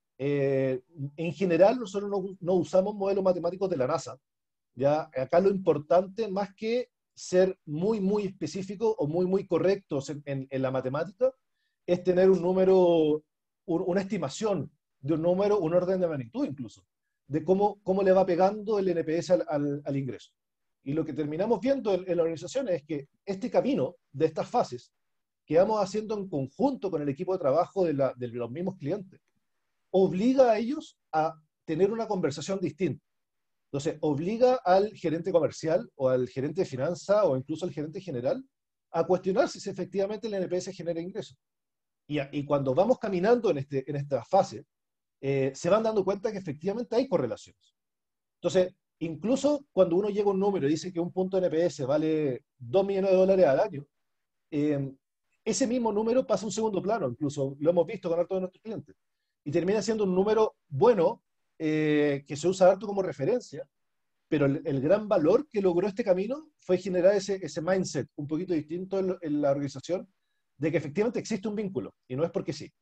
Eh, en general, nosotros no, no usamos modelos matemáticos de la NASA. ¿Ya? Acá lo importante, más que ser muy, muy específico o muy, muy correctos en, en, en la matemática, es tener un número, un, una estimación de un número, un orden de magnitud incluso, de cómo, cómo le va pegando el N P S al, al, al ingreso. Y lo que terminamos viendo en, en la organización es que este camino de estas fases que vamos haciendo en conjunto con el equipo de trabajo de, la, de los mismos clientes, obliga a ellos a tener una conversación distinta. Entonces, obliga al gerente comercial o al gerente de finanzas o incluso al gerente general a cuestionarse si efectivamente el N P S genera ingresos. Y, y cuando vamos caminando en, este, en esta fase, eh, se van dando cuenta que efectivamente hay correlaciones. Entonces, incluso cuando uno llega a un número y dice que un punto de N P S vale dos millones de dólares al año, eh, ese mismo número pasa a un segundo plano, incluso lo hemos visto con harto de nuestros clientes, y termina siendo un número bueno, eh, que se usa harto como referencia, pero el, el gran valor que logró este camino fue generar ese, ese mindset un poquito distinto en, en la organización, de que efectivamente existe un vínculo, y no es porque sí.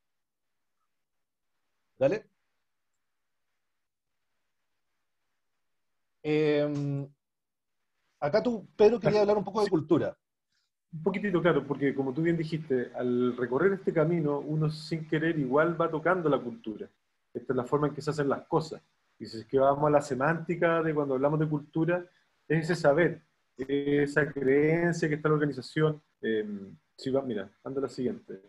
¿Dale? Eh, acá tú, Pedro, quería hablar un poco de cultura. Un poquitito, claro, porque como tú bien dijiste, al recorrer este camino, uno sin querer igual va tocando la cultura. Esta es la forma en que se hacen las cosas. Y si es que vamos a la semántica de cuando hablamos de cultura, es ese saber, esa creencia que está en la organización. Eh, si va, mira, anda la siguiente.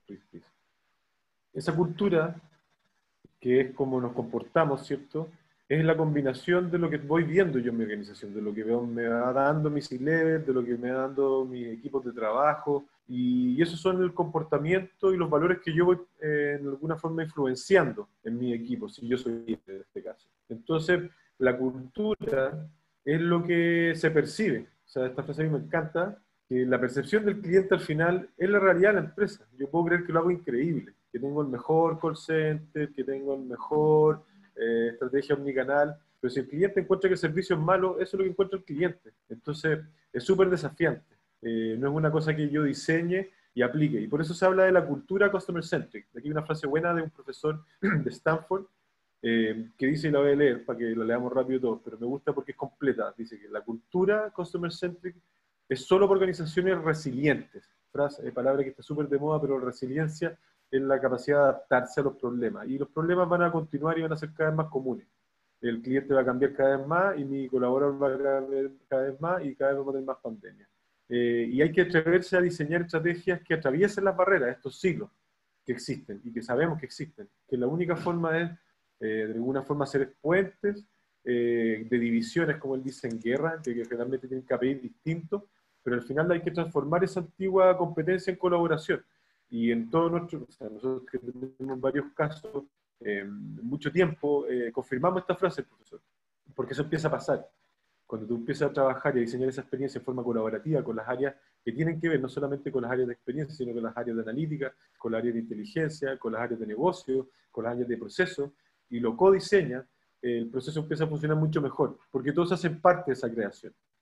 Esa cultura, que es como nos comportamos, ¿cierto? Es la combinación de lo que voy viendo yo en mi organización, de lo que veo, me va dando mis C-levels, de lo que me va dando mis equipos de trabajo, y esos son el comportamiento y los valores que yo voy eh, en alguna forma influenciando en mi equipo, si yo soy líder en este caso. Entonces, la cultura es lo que se percibe. O sea, esta frase a mí me encanta, que la percepción del cliente al final es la realidad de la empresa. Yo puedo creer que lo hago increíble, que tengo el mejor call center, que tengo el mejor eh, estrategia omnicanal, pero si el cliente encuentra que el servicio es malo, eso es lo que encuentra el cliente. Entonces, es súper desafiante. Eh, no es una cosa que yo diseñe y aplique. Y por eso se habla de la cultura customer centric. Aquí hay una frase buena de un profesor de Stanford eh, que dice, y la voy a leer para que la leamos rápido todos, pero me gusta porque es completa. Dice que la cultura customer centric es solo para organizaciones resilientes. Frase, eh, palabra que está súper de moda, pero resiliencia es la capacidad de adaptarse a los problemas. Y los problemas van a continuar y van a ser cada vez más comunes. El cliente va a cambiar cada vez más y mi colaborador va a cambiar cada vez más y cada vez va a tener más pandemia. Eh, y hay que atreverse a diseñar estrategias que atraviesen las barreras, estos siglos que existen y que sabemos que existen. Que la única forma es, eh, de alguna forma, hacer puentes eh, de divisiones, como él dice, en guerra, que, que realmente tienen K P I distintos, pero al final hay que transformar esa antigua competencia en colaboración. Y en todo nuestro, o sea, nosotros que tenemos varios casos, eh, mucho tiempo, eh, confirmamos esta frase, profesor, porque eso empieza a pasar. Cuando tú empiezas a trabajar y a diseñar esa experiencia en forma colaborativa con las áreas que tienen que ver no solamente con las áreas de experiencia, sino con las áreas de analítica, con las áreas de inteligencia, con las áreas de negocio, con las áreas de proceso, y lo codiseña, eh, el proceso empieza a funcionar mucho mejor, porque todos hacen parte de esa creación.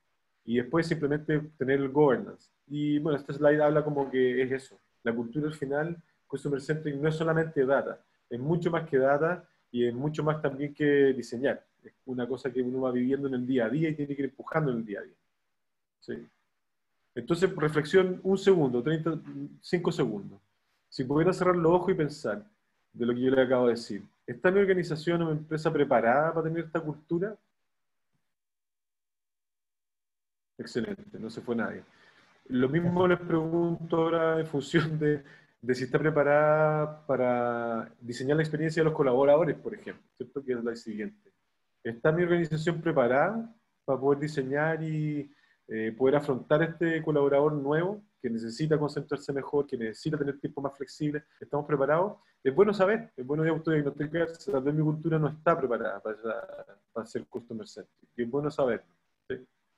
y después simplemente tener el governance. Y bueno, este slide habla como que es eso. La cultura al final, Customer Centric, no es solamente data, es mucho más que data y es mucho más también que diseñar. Es una cosa que uno va viviendo en el día a día y tiene que ir empujando en el día a día. Sí. Entonces, reflexión un segundo, treinta, cinco segundos. Si pudiera cerrar los ojos y pensar de lo que yo le acabo de decir, ¿está mi organización o mi empresa preparada para tener esta cultura? Excelente, no se fue nadie. Lo mismo les pregunto ahora en función de, de si está preparada para diseñar la experiencia de los colaboradores, por ejemplo, ¿cierto? Que es la siguiente. ¿Está mi organización preparada para poder diseñar y eh, poder afrontar este colaborador nuevo que necesita concentrarse mejor, que necesita tener tiempo más flexible? ¿Estamos preparados? Es bueno saber, es bueno de autodiagnosticarse. Tal vez mi cultura no está preparada para, para ser customer centric. Y es bueno saberlo. ¿Sí?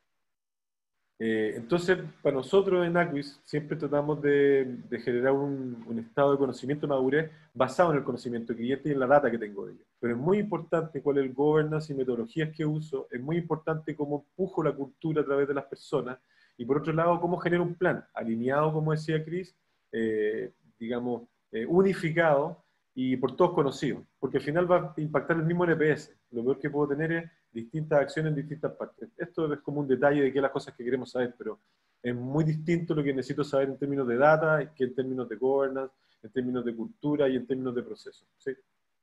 Eh, entonces, para nosotros en Aquis siempre tratamos de, de generar un, un estado de conocimiento y madurez basado en el conocimiento del cliente y en la data que tengo de ellos. Pero es muy importante cuál es el governance y metodologías que uso, es muy importante cómo empujo la cultura a través de las personas y por otro lado, cómo genero un plan alineado, como decía Chris, eh, digamos, eh, unificado y por todos conocidos, porque al final va a impactar el mismo N P S. Lo peor que puedo tener es distintas acciones en distintas partes. Esto es como un detalle de qué las cosas que queremos saber, pero es muy distinto lo que necesito saber en términos de data que en términos de governance, en términos de cultura y en términos de procesos. ¿Sí?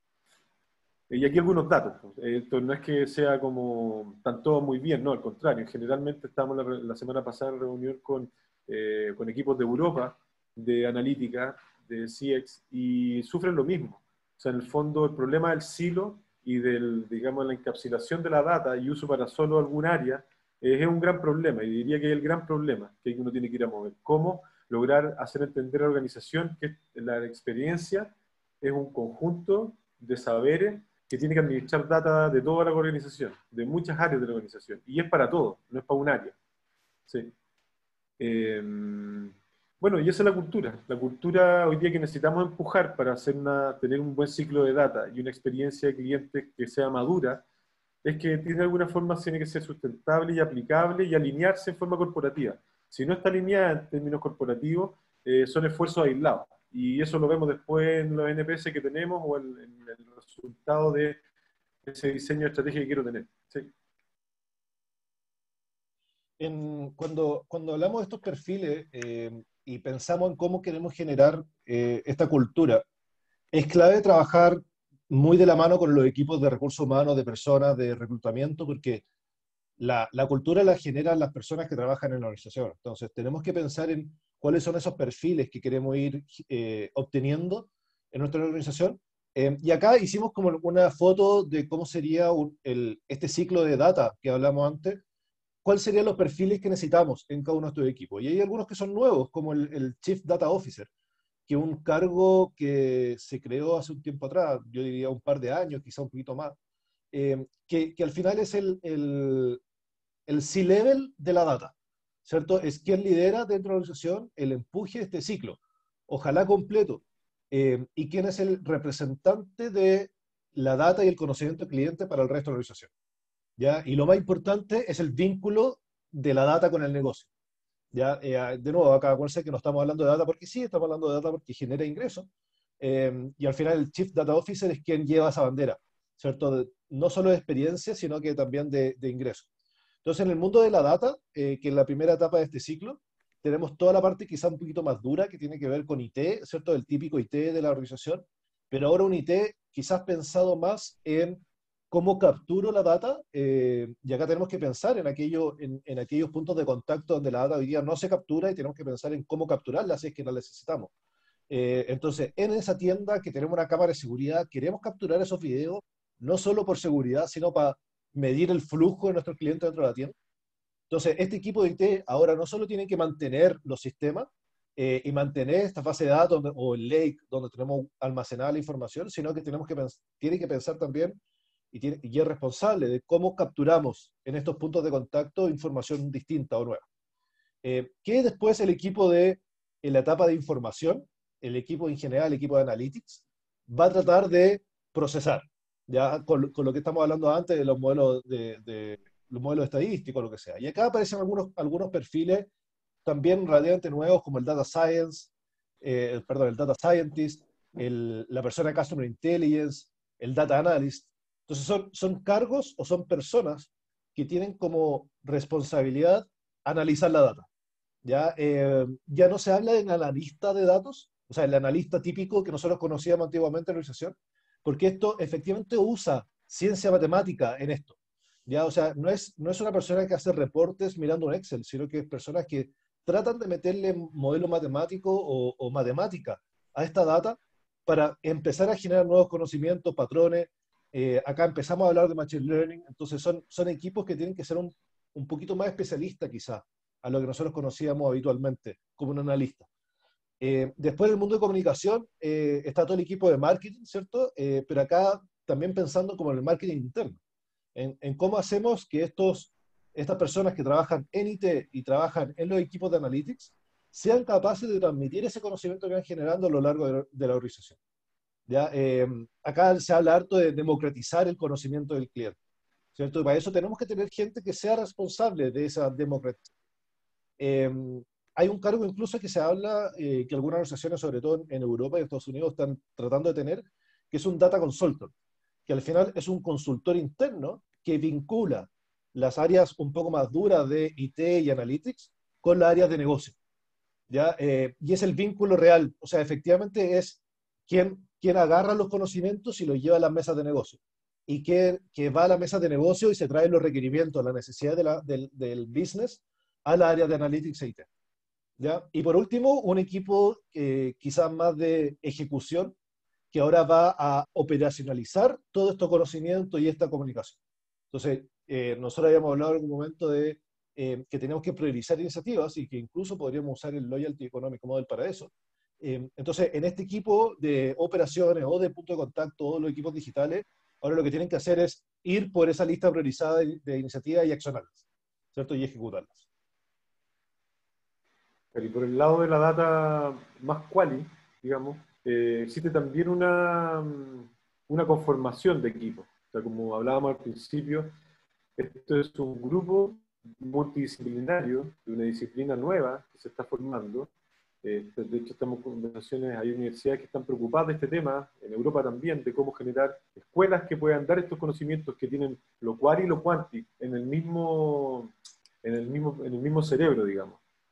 Y aquí algunos datos. Esto no es que sea como, están todos muy bien, no, al contrario. Generalmente estábamos la, la semana pasada en reunión con, eh, con equipos de Europa, de analítica, de C X, y sufren lo mismo. O sea, en el fondo el problema del silo y del, digamos, la encapsulación de la data y uso para solo algún área eh, es un gran problema, y diría que es el gran problema que uno tiene que ir a mover. ¿Cómo lograr hacer entender a la organización que la experiencia es un conjunto de saberes que tiene que administrar data de toda la organización, de muchas áreas de la organización, y es para todo, no es para un área. Sí. Eh, bueno, y esa es la cultura. La cultura hoy día que necesitamos empujar para hacer una, tener un buen ciclo de data y una experiencia de cliente que sea madura, es que de alguna forma tiene que ser sustentable y aplicable y alinearse en forma corporativa. Si no está alineada en términos corporativos, eh, son esfuerzos aislados. Y eso lo vemos después en los N P S que tenemos o en, en el resultado de ese diseño de estrategia que quiero tener. ¿Sí? En, cuando, cuando hablamos de estos perfiles eh, y pensamos en cómo queremos generar eh, esta cultura, es clave trabajar muy de la mano con los equipos de recursos humanos, de personas, de reclutamiento, porque la, la cultura la generan las personas que trabajan en la organización. Entonces, tenemos que pensar en cuáles son esos perfiles que queremos ir eh, obteniendo en nuestra organización. Eh, y acá hicimos como una foto de cómo sería un, el, este ciclo de data que hablamos antes, cuáles serían los perfiles que necesitamos en cada uno de estos equipos. Y hay algunos que son nuevos, como el, el Chief Data Officer, que es un cargo que se creó hace un tiempo atrás, yo diría un par de años, quizá un poquito más, eh, que, que al final es el, el, el C-level de la data, ¿cierto? Es quien lidera dentro de la organización el empuje de este ciclo, ojalá completo, eh, y quién es el representante de la data y el conocimiento del cliente para el resto de la organización, ¿ya? Y lo más importante es el vínculo de la data con el negocio. ¿Ya? Eh, de nuevo, acá acuérdense que no estamos hablando de data porque sí, estamos hablando de data porque genera ingresos. Eh, y al final el Chief Data Officer es quien lleva esa bandera, ¿cierto? De, no solo de experiencia, sino que también de, de ingresos. Entonces, en el mundo de la data, eh, que en la primera etapa de este ciclo, tenemos toda la parte quizá un poquito más dura que tiene que ver con I T, ¿cierto? El típico I T de la organización, pero ahora un I T quizás pensado más en cómo capturo la data, eh, y acá tenemos que pensar en, aquello, en, en aquellos puntos de contacto donde la data hoy día no se captura y tenemos que pensar en cómo capturarla si es que la necesitamos. Eh, entonces, en esa tienda que tenemos una cámara de seguridad, queremos capturar esos videos, no solo por seguridad, sino para medir el flujo de nuestros clientes dentro de la tienda. Entonces, este equipo de I T ahora no solo tiene que mantener los sistemas eh, y mantener esta base de datos donde, o el lake donde tenemos almacenada la información, sino que tenemos que tiene que pensar también y, tiene, y es responsable de cómo capturamos en estos puntos de contacto información distinta o nueva. Eh, que después el equipo de, en la etapa de información, el equipo en general, el equipo de analytics, va a tratar de procesar, ya con, con lo que estamos hablando antes de los modelos de, de, los modelos estadísticos, lo que sea. Y acá aparecen algunos, algunos perfiles también relativamente nuevos, como el Data Science, eh, perdón, el Data Scientist, el, la persona de Customer Intelligence, el Data Analyst. Entonces son, son cargos o son personas que tienen como responsabilidad analizar la data. Ya, eh, ya no se habla de analista de datos, o sea, el analista típico que nosotros conocíamos antiguamente en la organización, porque esto efectivamente usa ciencia matemática en esto. Ya, o sea, no es, no es una persona que hace reportes mirando un Excel, sino que es personas que tratan de meterle modelo matemático o, o matemática a esta data para empezar a generar nuevos conocimientos, patrones. Eh, acá empezamos a hablar de Machine Learning, entonces son, son equipos que tienen que ser un, un poquito más especialistas quizás a lo que nosotros conocíamos habitualmente como un analista. Eh, después del mundo de comunicación eh, está todo el equipo de marketing, ¿cierto? Eh, pero acá también pensando como en el marketing interno, en, en cómo hacemos que estos, estas personas que trabajan en I T y trabajan en los equipos de analytics sean capaces de transmitir ese conocimiento que van generando a lo largo de, de la organización. ¿Ya? Eh, acá se habla harto de democratizar el conocimiento del cliente, ¿cierto? Y para eso tenemos que tener gente que sea responsable de esa democratización. Eh, hay un cargo incluso que se habla, eh, que algunas organizaciones, sobre todo en, en Europa y en Estados Unidos, están tratando de tener, que es un data consultant, que al final es un consultor interno que vincula las áreas un poco más duras de I T y Analytics con las áreas de negocio. ¿Ya? Eh, y es el vínculo real, o sea, efectivamente es quien, quien agarra los conocimientos y los lleva a las mesas de negocio. Y que, que va a la mesa de negocio y se trae los requerimientos, las necesidades de la, del, del business a la área de Analytics e I T. ¿Ya? Y por último, un equipo eh, quizás más de ejecución, que ahora va a operacionalizar todo este conocimiento y esta comunicación. Entonces, eh, nosotros habíamos hablado en algún momento de eh, que tenemos que priorizar iniciativas y que incluso podríamos usar el Loyalty Economic Model para eso. Eh, entonces, en este equipo de operaciones o de punto de contacto o los equipos digitales, ahora lo que tienen que hacer es ir por esa lista priorizada de, de iniciativas y accionarlas, ¿cierto? Y ejecutarlas. Y por el lado de la data más quali, digamos, eh, existe también una, una conformación de equipo. O sea, como hablábamos al principio, esto es un grupo multidisciplinario de una disciplina nueva que se está formando. Eh, de hecho, estamos en conversaciones, hay universidades que están preocupadas de este tema, en Europa también, de cómo generar escuelas que puedan dar estos conocimientos que tienen lo quali y lo quanti en el mismo, en el mismo, en el mismo cerebro, digamos.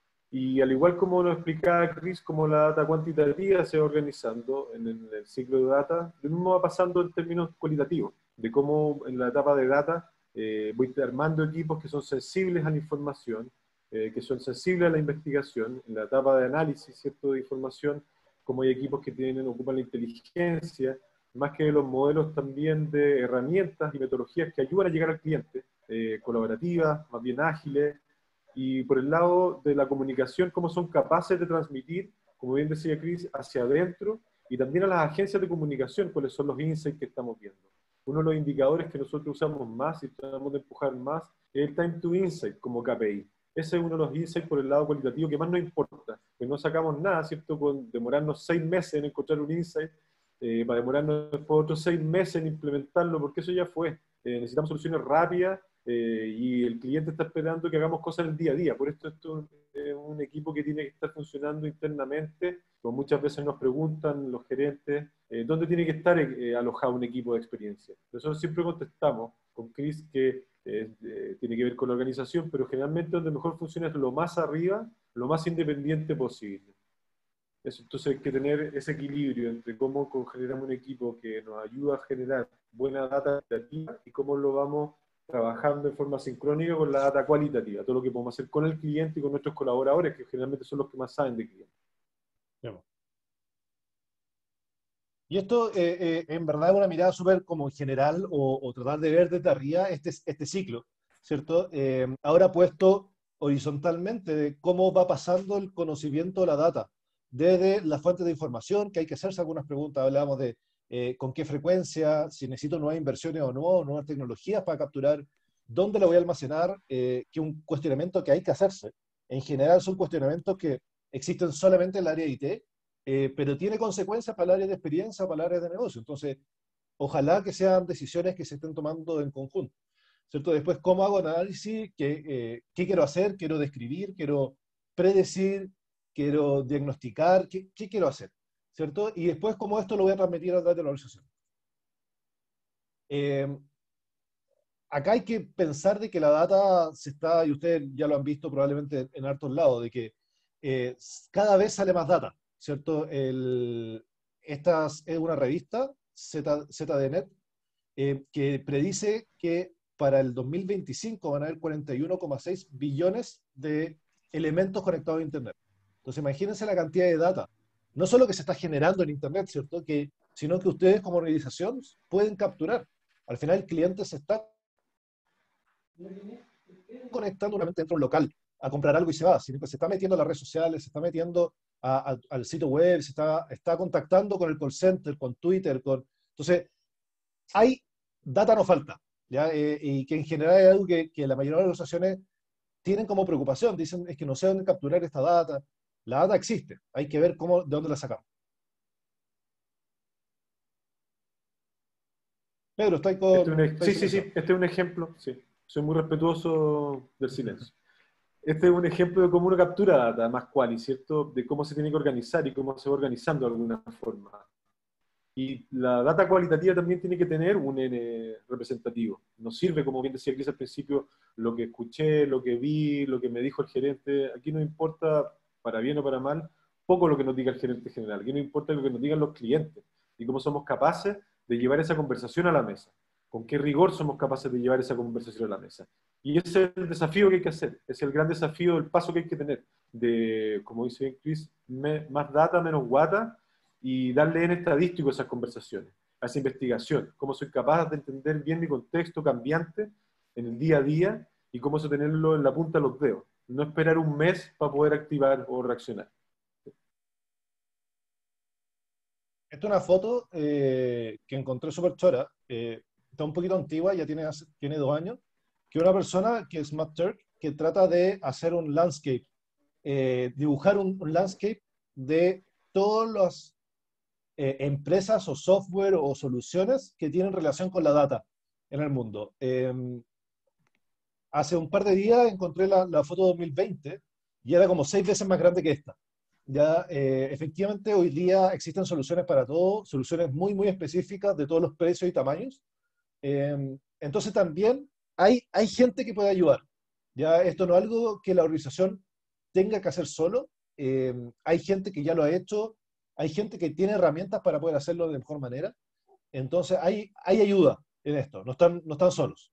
Y al igual como lo explicaba Chris, como la data cuantitativa se va organizando en el, en el ciclo de data, lo mismo va pasando en términos cualitativos, de cómo en la etapa de data eh, voy armando equipos que son sensibles a la información, eh, que son sensibles a la investigación, en la etapa de análisis, ¿cierto?, de información, como hay equipos que tienen, ocupan la inteligencia, más que los modelos también de herramientas y metodologías que ayudan a llegar al cliente, eh, colaborativas, más bien ágiles, y por el lado de la comunicación, cómo son capaces de transmitir, como bien decía Chris, hacia adentro, y también a las agencias de comunicación, cuáles son los insights que estamos viendo. Uno de los indicadores que nosotros usamos más y tratamos de empujar más es el Time to Insight como K P I. Ese es uno de los insights por el lado cualitativo que más nos importa, pues no sacamos nada, ¿cierto?, con demorarnos seis meses en encontrar un insight, eh, para demorarnos después otros seis meses en implementarlo, porque eso ya fue. Eh, necesitamos soluciones rápidas, Eh, y el cliente está esperando que hagamos cosas en el día a día. Por esto esto es un equipo que tiene que estar funcionando internamente. Pues muchas veces nos preguntan los gerentes eh, dónde tiene que estar eh, alojado un equipo de experiencia. Nosotros siempre contestamos con Chris que eh, eh, tiene que ver con la organización, pero generalmente donde mejor funciona es lo más arriba, lo más independiente posible. Eso, entonces hay que tener ese equilibrio entre cómo generamos un equipo que nos ayuda a generar buena data creativa y cómo lo vamos trabajando en forma sincrónica con la data cualitativa, todo lo que podemos hacer con el cliente y con nuestros colaboradores, que generalmente son los que más saben de cliente. Y esto eh, eh, en verdad es una mirada súper como general o, o tratar de ver desde arriba este, este ciclo, ¿cierto? Eh, ahora puesto horizontalmente de cómo va pasando el conocimiento de la data, desde las fuentes de información, que hay que hacerse algunas preguntas, hablábamos de eh, con qué frecuencia, si necesito nuevas inversiones o no, nuevas tecnologías para capturar, dónde la voy a almacenar, eh, que un cuestionamiento que hay que hacerse. En general son cuestionamientos que existen solamente en el área de I T, eh, pero tiene consecuencias para el área de experiencia, para el área de negocio. Entonces, ojalá que sean decisiones que se estén tomando en conjunto. ¿cierto? Después, ¿cómo hago análisis? ¿Qué, eh, ¿qué quiero hacer? ¿Quiero describir? ¿Quiero predecir? ¿Quiero diagnosticar? ¿Qué, qué quiero hacer? ¿Cierto? Y después, ¿cómo esto lo voy a transmitir a través de la organización? Eh, acá hay que pensar de que la data se está, y ustedes ya lo han visto probablemente en hartos lados, de que eh, cada vez sale más data, ¿cierto? El, esta es una revista, Z, ZDNet, eh, que predice que para el dos mil veinticinco van a haber cuarenta y uno coma seis billones de elementos conectados a Internet. Entonces imagínense la cantidad de data, no solo que se está generando en Internet, ¿cierto? Que, sino que ustedes como organización pueden capturar. Al final el cliente se está conectando únicamente dentro de un local a comprar algo y se va, sino que se está metiendo a las redes sociales, se está metiendo a, a, al sitio web, se está, está contactando con el call center, con Twitter, con... Entonces, hay data no falta, ¿ya? Eh, y que en general es algo que, que la mayoría de las organizaciones tienen como preocupación, dicen, es que no sé dónde capturar esta data. La data existe, hay que ver cómo, de dónde la sacamos. Pedro, ¿está ahí Este es con...? un, ¿Está ahí sí, sí, sí, silenciado? este es un ejemplo, sí. Soy muy respetuoso del silencio. Este es un ejemplo de cómo uno captura data más quali, ¿cierto? De cómo se tiene que organizar y cómo se va organizando de alguna forma. Y la data cualitativa también tiene que tener un N representativo. Nos sirve, como bien decía Cris al principio, lo que escuché, lo que vi, lo que me dijo el gerente. Aquí no importa, para bien o para mal, poco lo que nos diga el gerente general. Aquí no importa lo que nos digan los clientes y cómo somos capaces de llevar esa conversación a la mesa. Con qué rigor somos capaces de llevar esa conversación a la mesa. Y ese es el desafío que hay que hacer. Es el gran desafío, el paso que hay que tener. De, como dice bien Cris, más data, menos guata, y darle en estadístico a esas conversaciones, a esa investigación, cómo soy capaz de entender bien mi contexto cambiante en el día a día y cómo sostenerlo en la punta de los dedos. No esperar un mes para poder activar o reaccionar. Esta es una foto eh, que encontré súper chora, eh, está un poquito antigua, ya tiene, tiene dos años, que una persona que es Matt Turk, que trata de hacer un landscape, eh, dibujar un, un landscape de todas las eh, empresas o software o soluciones que tienen relación con la data en el mundo. Eh, hace un par de días encontré la, la foto dos mil veinte y era como seis veces más grande que esta. Ya, eh, efectivamente, hoy día existen soluciones para todo, soluciones muy, muy específicas de todos los precios y tamaños. Eh, entonces también hay, hay gente que puede ayudar. Ya, esto no es algo que la organización tenga que hacer solo. Eh, hay gente que ya lo ha hecho, hay gente que tiene herramientas para poder hacerlo de mejor manera. Entonces hay, hay ayuda en esto, no están, no están solos.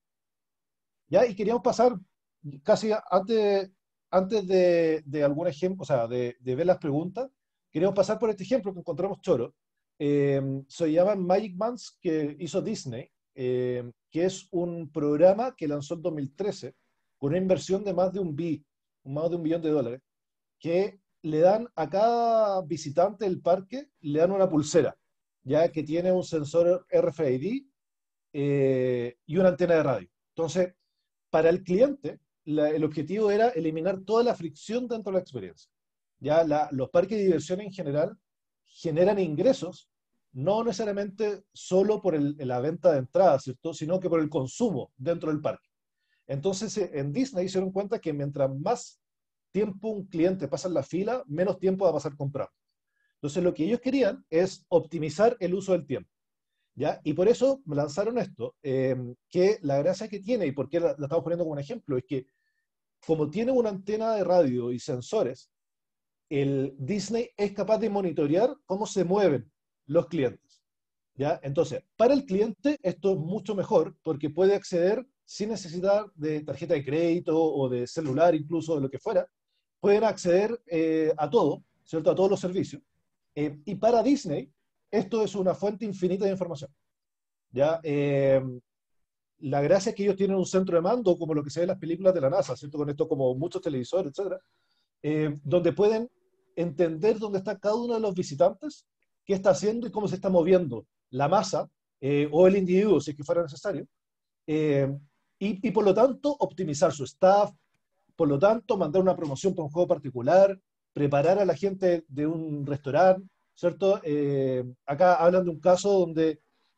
¿Ya? Y queríamos pasar casi antes, antes de, de algún ejemplo, o sea, de, de ver las preguntas, queríamos pasar por este ejemplo que encontramos choro. Eh, se llama Magic Months, que hizo Disney, eh, que es un programa que lanzó en dos mil trece con una inversión de más de un bi, más de un billón de dólares, que le dan a cada visitante del parque, le dan una pulsera, ya que tiene un sensor R F I D eh, y una antena de radio. Entonces, para el cliente, la, el objetivo era eliminar toda la fricción dentro de la experiencia. Ya la, los parques de diversión en general generan ingresos, no necesariamente solo por el, la venta de entradas, ¿cierto? Sino que por el consumo dentro del parque. Entonces, en Disney se dieron cuenta que mientras más tiempo un cliente pasa en la fila, menos tiempo va a pasar comprando. Entonces, lo que ellos querían es optimizar el uso del tiempo. ¿Ya? Y por eso lanzaron esto, eh, que la gracia que tiene, y por qué la, la estamos poniendo como un ejemplo, es que como tiene una antena de radio y sensores, el Disney es capaz de monitorear cómo se mueven los clientes. ¿Ya? Entonces, para el cliente esto es mucho mejor porque puede acceder sin necesidad de tarjeta de crédito o de celular, incluso de lo que fuera, pueden acceder eh, a todo, ¿cierto? A todos los servicios. Eh, y para Disney, esto es una fuente infinita de información. ¿Ya? Eh, la gracia es que ellos tienen un centro de mando, como lo que se ve en las películas de la NASA, ¿cierto? Con esto como muchos televisores, etcétera, eh, donde pueden entender dónde está cada uno de los visitantes, qué está haciendo y cómo se está moviendo la masa eh, o el individuo, si es que fuera necesario, eh, y, y por lo tanto optimizar su staff, por lo tanto mandar una promoción para un juego particular, preparar a la gente de un restaurante, ¿cierto? Eh, acá hablan de un caso donde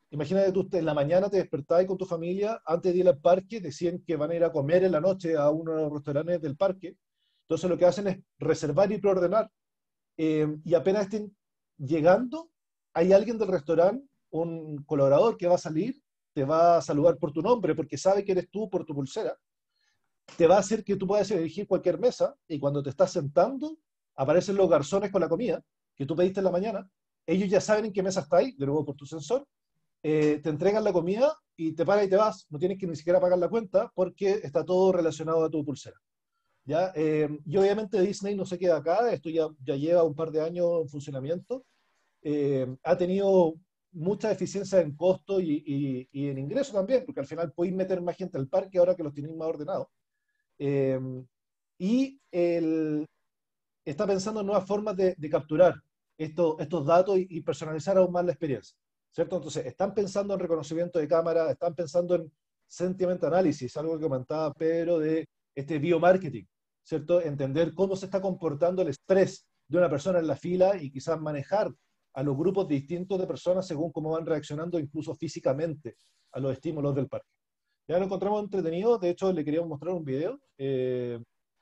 Imagínate tú en la mañana te despertás con tu familia, antes de ir al parque, decían que van a ir a comer en la noche a uno de los restaurantes del parque. Entonces lo que hacen es reservar y preordenar. Eh, y apenas estén llegando, hay alguien del restaurante, un colaborador que va a salir, te va a saludar por tu nombre porque sabe que eres tú por tu pulsera. Te va a hacer que tú puedas elegir cualquier mesa y cuando te estás sentando, aparecen los garzones con la comida que tú pediste en la mañana. Ellos ya saben en qué mesa está ahí, de nuevo por tu sensor. Eh, te entregan la comida y te pagas y te vas. No tienes que ni siquiera pagar la cuenta porque está todo relacionado a tu pulsera. ¿Ya? Eh, y obviamente Disney no se queda acá, esto ya, ya lleva un par de años en funcionamiento. Eh, ha tenido mucha eficiencia en costo y, y, y en ingreso también, porque al final podéis meter más gente al parque ahora que los tenéis más ordenados. Eh, y el, está pensando en nuevas formas de, de capturar esto, estos datos y, y personalizar aún más la experiencia, ¿cierto? Entonces, están pensando en reconocimiento de cámara, están pensando en sentiment analysis, algo que comentaba Pedro de este biomarketing, ¿cierto? Entender cómo se está comportando el estrés de una persona en la fila y quizás manejar a los grupos distintos de personas según cómo van reaccionando incluso físicamente a los estímulos del parque. Ya lo encontramos entretenido, de hecho le queríamos mostrar un video. Eh...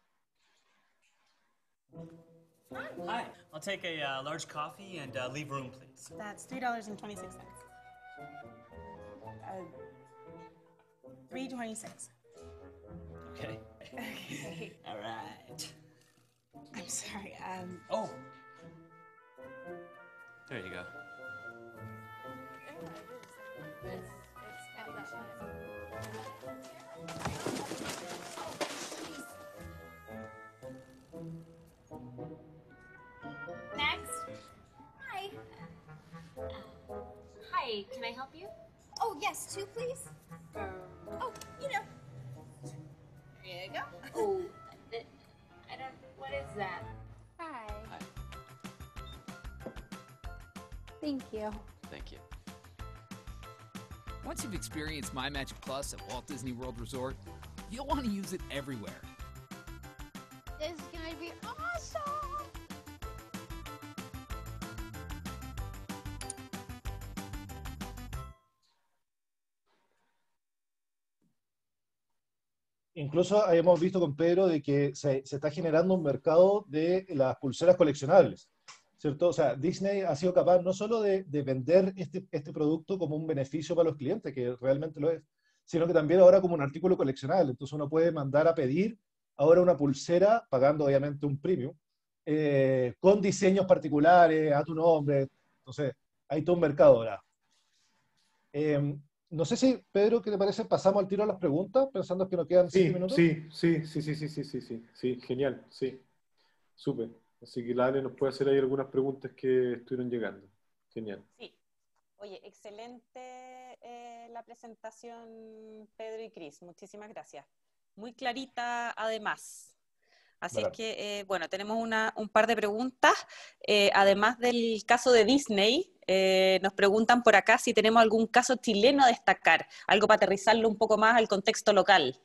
Hi, I'll take a uh, large coffee and uh, leave room, please. That's three dollars and twenty-six cents. Uh, three twenty-six. Okay. All right. I'm sorry. Um. Oh. There you go. Next. Hi. Uh, hi, can I help you? Oh yes, two please. Um, Oh, you know. There you go. oh, th- I don't, what is that? Hi. Hi. Thank you. Thank you. Once you've experienced MyMagic Plus at Walt Disney World Resort, you'll want to use it everywhere. This is gonna be awesome! Incluso hemos visto con Pedro de que se, se está generando un mercado de las pulseras coleccionables, ¿cierto? O sea, Disney ha sido capaz no solo de, de vender este, este producto como un beneficio para los clientes, que realmente lo es, sino que también ahora como un artículo coleccionable. Entonces uno puede mandar a pedir ahora una pulsera, pagando obviamente un premium, eh, con diseños particulares, a tu nombre. Entonces, hay todo un mercado ahora. Eh, no sé si, Pedro, ¿qué te parece? Pasamos al tiro a las preguntas, pensando que nos quedan Sí, cinco minutos. sí, sí, sí, sí, sí, sí, sí, sí, sí, genial, sí, súper. Así que la Ale nos puede hacer ahí algunas preguntas que estuvieron llegando. Genial. Sí. Oye, excelente eh, la presentación, Pedro y Cris. Muchísimas gracias. Muy clarita, además. Así Bueno. es que, eh, bueno, tenemos una, un par de preguntas. Eh, además del caso de Disney, eh, nos preguntan por acá si tenemos algún caso chileno a destacar, algo para aterrizarlo un poco más al contexto local.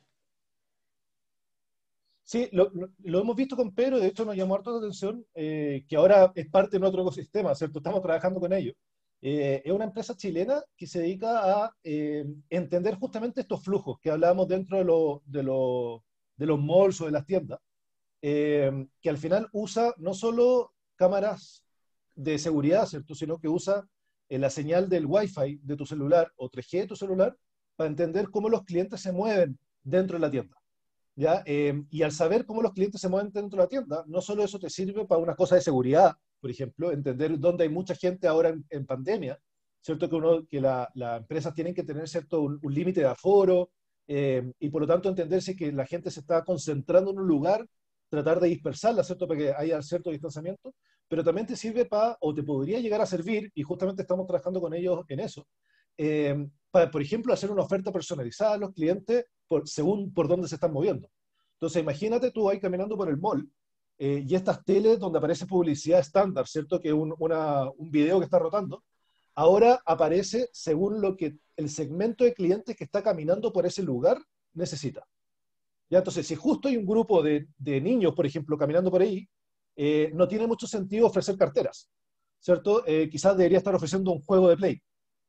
Sí, lo, lo- lo hemos visto con Pedro, de hecho nos llamó harto la atención, eh, que ahora es parte de nuestro ecosistema, ¿cierto? Estamos trabajando con ellos. Eh, es una empresa chilena que se dedica a eh, entender justamente estos flujos que hablábamos dentro de, lo- de, lo- de los malls o de las tiendas, eh, que al final usa no solo cámaras de seguridad, ¿cierto? Sino que usa eh, la señal del Wi-Fi de tu celular o tres G de tu celular para entender cómo los clientes se mueven dentro de la tienda. ¿Ya? Eh, y al saber cómo los clientes se mueven dentro de la tienda, no solo eso te sirve para una cosa de seguridad, por ejemplo, entender dónde hay mucha gente ahora en, en pandemia, ¿cierto? Que, uno, que la- las empresas tienen que tener, ¿cierto? Un, un límite de aforo, eh, y por lo tanto entenderse que la gente se está concentrando en un lugar, tratar de dispersarla, ¿cierto? Para que haya cierto distanciamiento, pero también te sirve para, o te podría llegar a servir, y justamente estamos trabajando con ellos en eso, eh, para, por ejemplo, hacer una oferta personalizada a los clientes por, según por dónde se están moviendo. Entonces, imagínate tú ahí caminando por el mall, eh, y estas teles donde aparece publicidad estándar, ¿cierto? Que es un, una- un video que está rotando, ahora aparece según lo que el segmento de clientes que está caminando por ese lugar necesita. Ya, entonces, si justo hay un grupo de, de niños, por ejemplo, caminando por ahí, eh, no tiene mucho sentido ofrecer carteras, ¿cierto? Eh, quizás debería estar ofreciendo un juego de Play.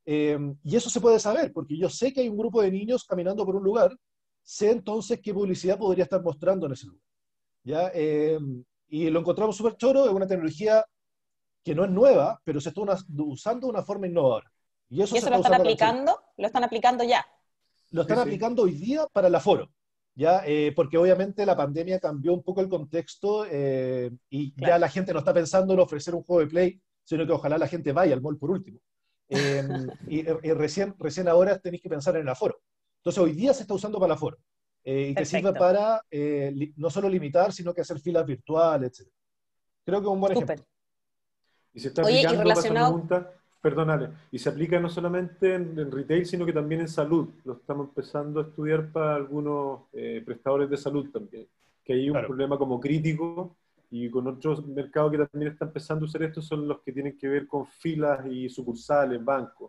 Eh, y eso se puede saber, porque yo sé que hay un grupo de niños caminando por un lugar, sé entonces qué publicidad podría estar mostrando en ese lugar. ¿Ya? Eh, y lo encontramos súper choro, es una tecnología que no es nueva, pero se está una, usando de una forma innovadora. Y eso, ¿Y se eso lo está están usando acá en Chile. aplicando? ¿Lo están aplicando ya? Lo están Sí, sí. aplicando hoy día para el aforo, ¿ya? Eh, porque obviamente la pandemia cambió un poco el contexto eh, y Claro. ya la gente no está pensando en ofrecer un juego de Play, sino que ojalá la gente vaya al mall por último. Eh, y, y recién, recién ahora tenéis que pensar en el aforo. Entonces hoy día se está usando para el aforo. Eh, y te sirve Perfecto. para eh, li- no solo limitar, sino que hacer filas virtuales, etcétera. Creo que es un buen Súper. ejemplo. Y se está Oye, y aplicando para esa relacionado... pregunta, perdónale, y se aplica no solamente en, en retail, sino que también en salud. Lo estamos empezando a estudiar para algunos eh, prestadores de salud también, que hay un Claro. problema como crítico, y con otros mercados que también están empezando a usar esto son los que tienen que ver con filas y sucursales, bancos.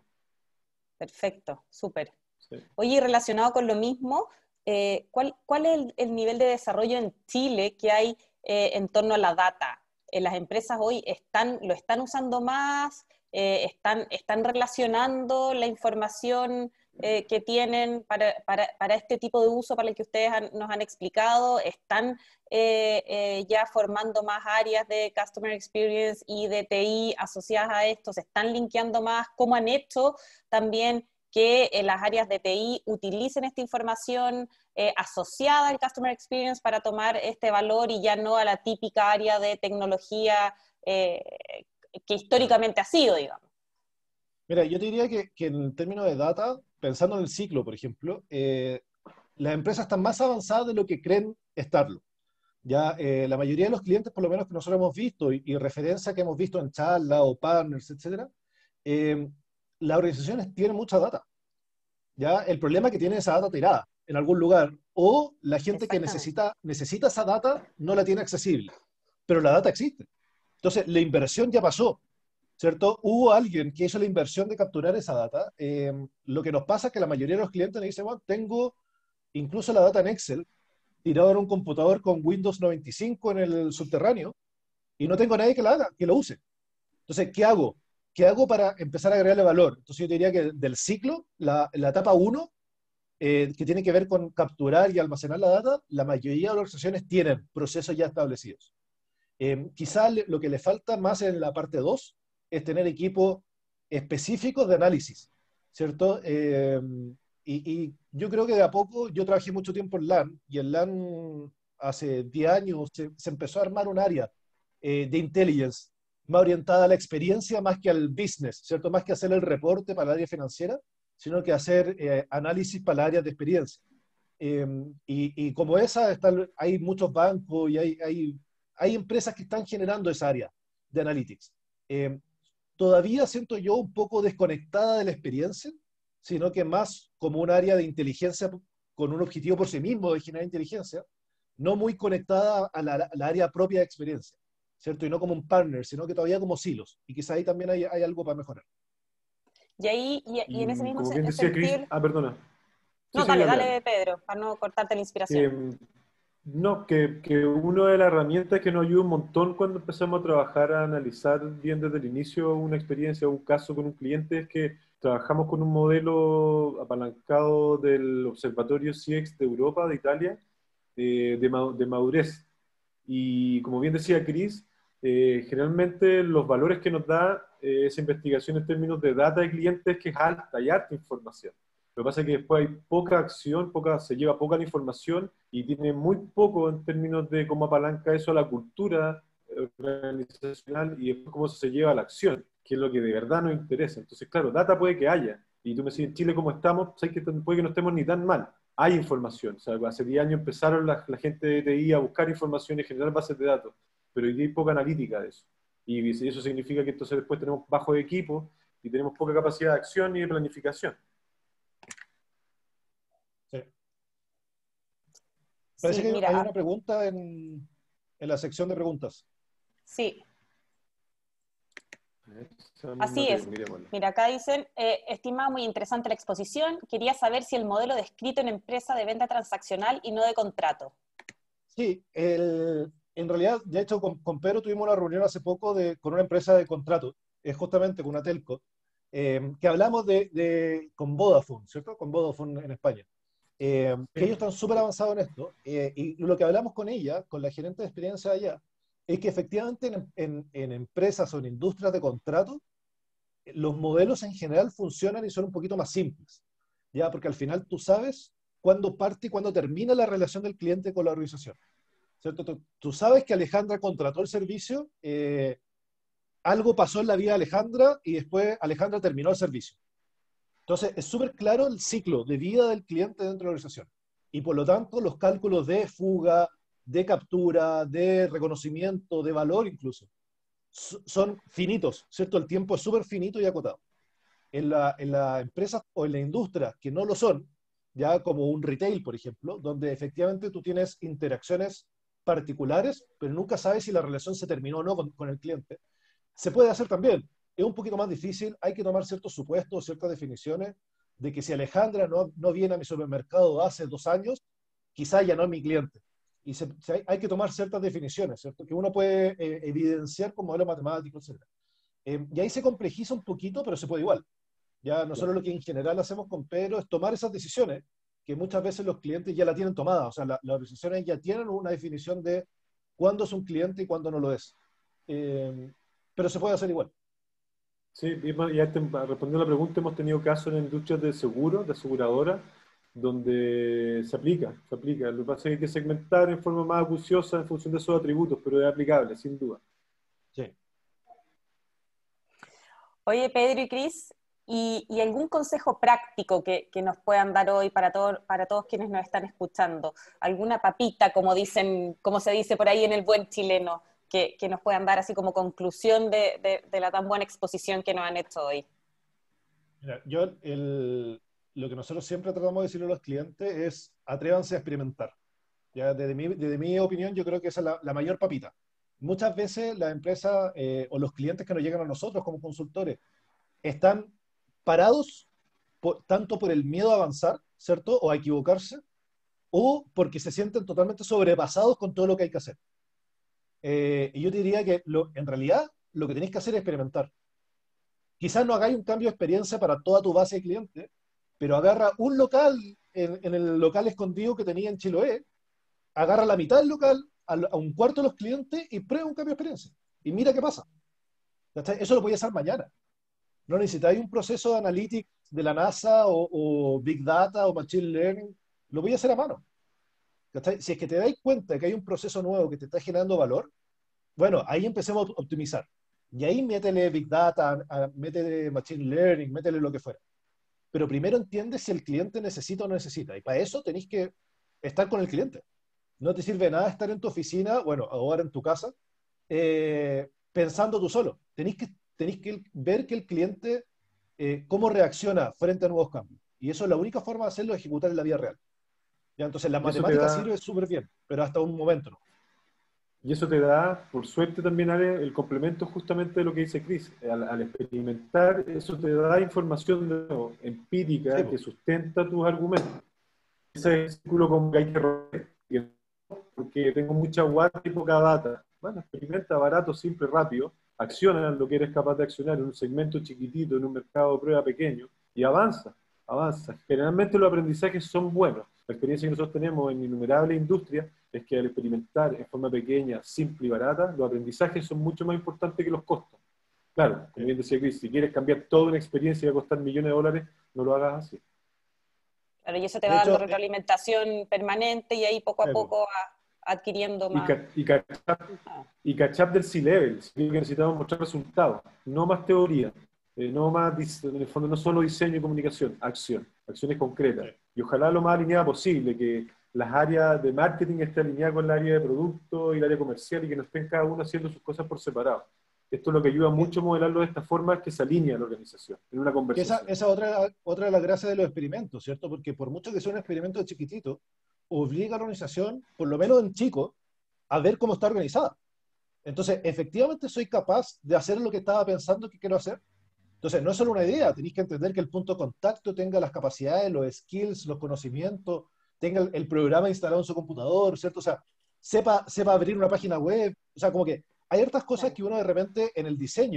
Perfecto, súper. Sí. Oye, y relacionado con lo mismo, eh, ¿cuál, ¿cuál es el, el nivel de desarrollo en Chile que hay eh, en torno a la data? Eh, ¿Las empresas hoy están, lo están usando más? Eh, están, ¿Están relacionando la información eh, que tienen para, para, para este tipo de uso para el que ustedes han, nos han explicado? ¿Están eh, eh, ya formando más áreas de Customer Experience y de T I asociadas a esto? ¿Se están linkeando más? ¿Cómo han hecho también que eh, las áreas de T I utilicen esta información eh, asociada al Customer Experience para tomar este valor y ya no a la típica área de tecnología eh, que históricamente ha sido, digamos? Mira, yo te diría que, que en términos de data, pensando en el ciclo, por ejemplo, eh, las empresas están más avanzadas de lo que creen estarlo. Ya eh, la mayoría de los clientes, por lo menos que nosotros hemos visto, y, y referencia que hemos visto en charlas o partners, etcétera, eh, las organizaciones tienen mucha data. ¿Ya? El problema es que tienen esa data tirada en algún lugar, o la gente que necesita, necesita esa data no la tiene accesible, pero la data existe. Entonces, la inversión ya pasó, ¿cierto? Hubo alguien que hizo la inversión de capturar esa data. Eh, lo que nos pasa es que la mayoría de los clientes nos dicen, bueno, tengo incluso la data en Excel, tirado en un computador con Windows noventa y cinco en el subterráneo, y no tengo a nadie que la haga, que lo use. Entonces, ¿qué hago? ¿Qué hago para empezar a agregarle valor? Entonces, yo diría que del ciclo, la, la etapa uno, eh, que tiene que ver con capturar y almacenar la data, la mayoría de las organizaciones tienen procesos ya establecidos. Eh, quizá le, lo que le falta más en la parte dos es tener equipos específicos de análisis, ¿cierto? Eh, y, y yo creo que de a poco, yo trabajé mucho tiempo en LAN, y en LAN hace diez años se, se empezó a armar un área eh, de intelligence más orientada a la experiencia más que al business, ¿cierto? Más que hacer el reporte para el área financiera, sino que hacer eh, análisis para el área de experiencia. Eh, y, y como esa, está, hay muchos bancos y hay, hay, hay empresas que están generando esa área de analytics. Eh, todavía siento yo un poco desconectada de la experiencia, sino que más como un área de inteligencia con un objetivo por sí mismo de generar inteligencia, no muy conectada a la, a la área propia de experiencia, ¿cierto? Y no como un partner, sino que todavía como silos. Y quizá ahí también hay, hay algo para mejorar. Y ahí, y, y en ese mismo como bien decía sentido... Chris, ah, perdona. Sí, No, sí, dale, dale, dale, dale. Pedro, para no cortarte la inspiración. Eh, no, que, que una de las herramientas que nos ayuda un montón cuando empezamos a trabajar, a analizar bien desde el inicio una experiencia o un caso con un cliente, es que trabajamos con un modelo apalancado del Observatorio C I E X de Europa, de Italia, eh, de, ma de madurez. Y como bien decía Chris, eh, generalmente los valores que nos da eh, esa investigación en términos de data de clientes, que es alta, hay alta información. Lo que pasa es que después hay poca acción, poca, se lleva poca información y tiene muy poco en términos de cómo apalanca eso a la cultura organizacional y después cómo eso se lleva a la acción, que es lo que de verdad nos interesa. Entonces, claro, data puede que haya. Y tú me decís, en Chile cómo estamos, sabes que puede que no estemos ni tan mal. Hay información. O sea, hace diez años empezaron la, la gente de T I a buscar información y generar bases de datos, pero hoy día hay poca analítica de eso. Y eso significa que entonces después tenemos bajo equipo y tenemos poca capacidad de acción y de planificación. Sí. Parece Sí, que mira, hay una pregunta en, en la sección de preguntas. Sí. Así es. Mira, acá dicen, eh, estimada, muy interesante la exposición. Quería saber si el modelo descrito en empresa de venta transaccional y no de contrato. Sí, el, en realidad, de hecho, con, con Pedro tuvimos una reunión hace poco de, con una empresa de contrato, es justamente con una telco, eh, que hablamos de, de, con Vodafone, ¿cierto? Con Vodafone en España. Eh, que ellos están súper avanzados en esto, eh, y lo que hablamos con ella, con la gerente de experiencia allá, es que efectivamente en, en, en empresas o en industrias de contrato, los modelos en general funcionan y son un poquito más simples, ¿ya? Porque al final tú sabes cuándo parte y cuándo termina la relación del cliente con la organización, ¿cierto? Tú, tú sabes que Alejandra contrató el servicio, eh, algo pasó en la vida de Alejandra y después Alejandra terminó el servicio. Entonces, es súper claro el ciclo de vida del cliente dentro de la organización. Y por lo tanto, los cálculos de fuga, de captura, de reconocimiento, de valor incluso, son finitos, ¿cierto? El tiempo es súper finito y acotado. En la, en la empresa o en la industria que no lo son, ya como un retail, por ejemplo, donde efectivamente tú tienes interacciones particulares, pero nunca sabes si la relación se terminó o no con, con el cliente, se puede hacer también. Es un poquito más difícil, hay que tomar ciertos supuestos, ciertas definiciones, de que si Alejandra no, no viene a mi supermercado hace dos años, quizá ya no es mi cliente. Y se, se hay, hay que tomar ciertas definiciones, ¿cierto? Que uno puede eh, evidenciar con modelos matemáticos, etcétera. Eh, y ahí se complejiza un poquito, pero se puede igual. Ya nosotros lo que en general hacemos con Pedro es tomar esas decisiones, que muchas veces los clientes ya la tienen tomada, o sea, la, las organizaciones ya tienen una definición de cuándo es un cliente y cuándo no lo es. Eh, pero se puede hacer igual. Sí, y ya te, respondiendo a la pregunta, hemos tenido casos en industrias de seguros, de aseguradoras, donde se aplica, se aplica. Lo que pasa es que hay que segmentar en forma más acuciosa en función de esos atributos, pero es aplicable, sin duda. Sí. Oye, Pedro y Cris, ¿y, y algún consejo práctico que, que nos puedan dar hoy para, todo, para todos quienes nos están escuchando? ¿Alguna papita, como, dicen, como se dice por ahí en el buen chileno, que, que nos puedan dar así como conclusión de, de, de la tan buena exposición que nos han hecho hoy? Mira, yo el, lo que nosotros siempre tratamos de decirle a los clientes es atrévanse a experimentar. Ya, desde, mi, desde mi opinión, yo creo que esa es la, la mayor papita. Muchas veces las empresas eh, o los clientes que nos llegan a nosotros como consultores están parados por, tanto por el miedo a avanzar, ¿cierto? O a equivocarse, o porque se sienten totalmente sobrepasados con todo lo que hay que hacer. Eh, y yo te diría que lo, en realidad lo que tenéis que hacer es experimentar. Quizás no hagáis un cambio de experiencia para toda tu base de clientes, pero agarra un local en, en el local escondido que tenía en Chiloé, agarra la mitad del local, a, a un cuarto de los clientes y prueba un cambio de experiencia. Y mira qué pasa. Eso lo podéis hacer mañana. No necesitáis un proceso de analytics de la NASA o, o Big Data o Machine Learning. Lo voy a hacer a mano. Si es que te dais cuenta de que hay un proceso nuevo que te está generando valor, bueno, ahí empecemos a optimizar. Y ahí métele Big Data, métele Machine Learning, métele lo que fuera. Pero primero entiende si el cliente necesita o no necesita. Y para eso tenéis que estar con el cliente. No te sirve nada estar en tu oficina, bueno, ahora en tu casa, eh, pensando tú solo. Tenéis que, tenéis que ver que el cliente, eh, cómo reacciona frente a nuevos cambios. Y eso es la única forma de hacerlo, ejecutar en la vida real. ¿Ya? Entonces la matemática da, sirve súper bien, pero hasta un momento no. Y eso te da, por suerte también, Ale, el complemento justamente de lo que dice Cris. Al, al experimentar, eso te da información de nuevo, empírica, sí, que sustenta tus argumentos. Ese es el círculo como que hay que romper, porque tengo mucha guata y poca data. Bueno, experimenta barato, simple, rápido, acciona lo que eres capaz de accionar en un segmento chiquitito, en un mercado de prueba pequeño, y avanza, avanza. Generalmente los aprendizajes son buenos. La experiencia que nosotros tenemos en innumerables industrias es que al experimentar en forma pequeña, simple y barata, los aprendizajes son mucho más importantes que los costos. Claro, como bien decía Cris, si quieres cambiar toda una experiencia y va a costar millones de dólares, no lo hagas así. Claro, y eso te va dando retroalimentación permanente y ahí poco a poco a, adquiriendo más. Y catch-up y catch-up del C-Level, que necesitamos mostrar resultados, no más teoría, eh, no más, en el fondo no solo diseño y comunicación, acción, acciones concretas. Sí. Y ojalá lo más alineada posible, que las áreas de marketing estén alineadas con el área de producto y el área comercial y que no estén cada uno haciendo sus cosas por separado. Esto es lo que ayuda mucho a modelarlo de esta forma, es que se alinea la organización en una conversación. Esa es otra, otra de las gracias de los experimentos, ¿cierto? Porque por mucho que sea un experimento chiquitito, obliga a la organización, por lo menos en chico, a ver cómo está organizada. Entonces, efectivamente soy capaz de hacer lo que estaba pensando que quiero hacer. Entonces, no es solo una idea, tenéis que entender que el punto de contacto tenga las capacidades, los skills, los conocimientos, tenga el, el programa instalado en su computador, ¿cierto? O sea, sepa, sepa abrir una página web, o sea, como que hay hartas cosas que uno de repente en el diseño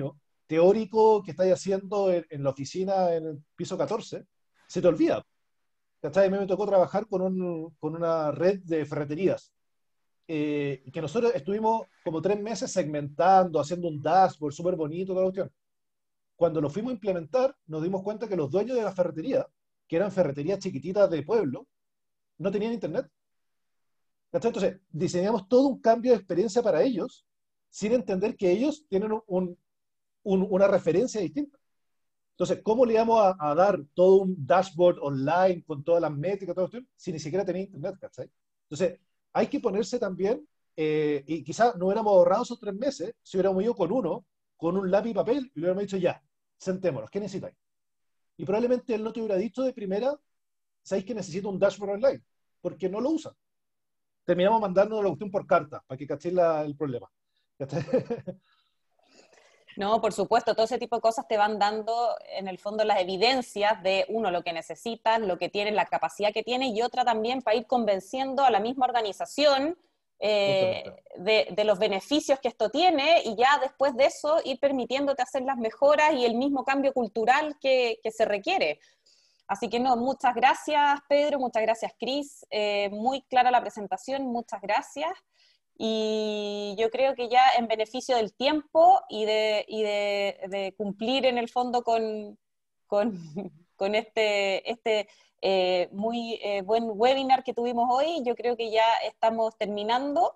teórico que estáis haciendo en, en la oficina en el piso catorce, se te olvida. ¿Cachai? A mí me tocó trabajar con, un, con una red de ferreterías, eh, que nosotros estuvimos como tres meses segmentando, haciendo un dashboard súper bonito, toda la cuestión. Cuando lo fuimos a implementar, nos dimos cuenta que los dueños de la ferretería, que eran ferreterías chiquititas de pueblo, no tenían internet. ¿Cachai? Entonces, diseñamos todo un cambio de experiencia para ellos, sin entender que ellos tienen un, un, un, una referencia distinta. Entonces, ¿cómo le íbamos a, a dar todo un dashboard online con todas las métricas, todo esto, si ni siquiera tenía internet? ¿Cachai? Entonces, hay que ponerse también, eh, y quizás no hubiéramos ahorrado esos tres meses si hubiéramos ido con uno, con un lápiz y papel, y le hubiéramos dicho, ya, sentémonos, ¿qué necesitáis? Y probablemente él no te hubiera dicho de primera, ¿sabéis que necesito un dashboard online? Porque no lo usan. Terminamos mandándonos la cuestión por carta, para que cachéis la, el problema. No, por supuesto, todo ese tipo de cosas te van dando, en el fondo, las evidencias de, uno, lo que necesitas, lo que tienes, la capacidad que tienes, y otra también para ir convenciendo a la misma organización eh, de, de los beneficios que esto tiene, y ya después de eso ir permitiéndote hacer las mejoras y el mismo cambio cultural que, que se requiere. Así que no, muchas gracias Pedro, muchas gracias Cris, eh, muy clara la presentación, muchas gracias. Y yo creo que ya en beneficio del tiempo y de, y de, de cumplir en el fondo con, con, con este, este eh, muy eh, buen webinar que tuvimos hoy, yo creo que ya estamos terminando.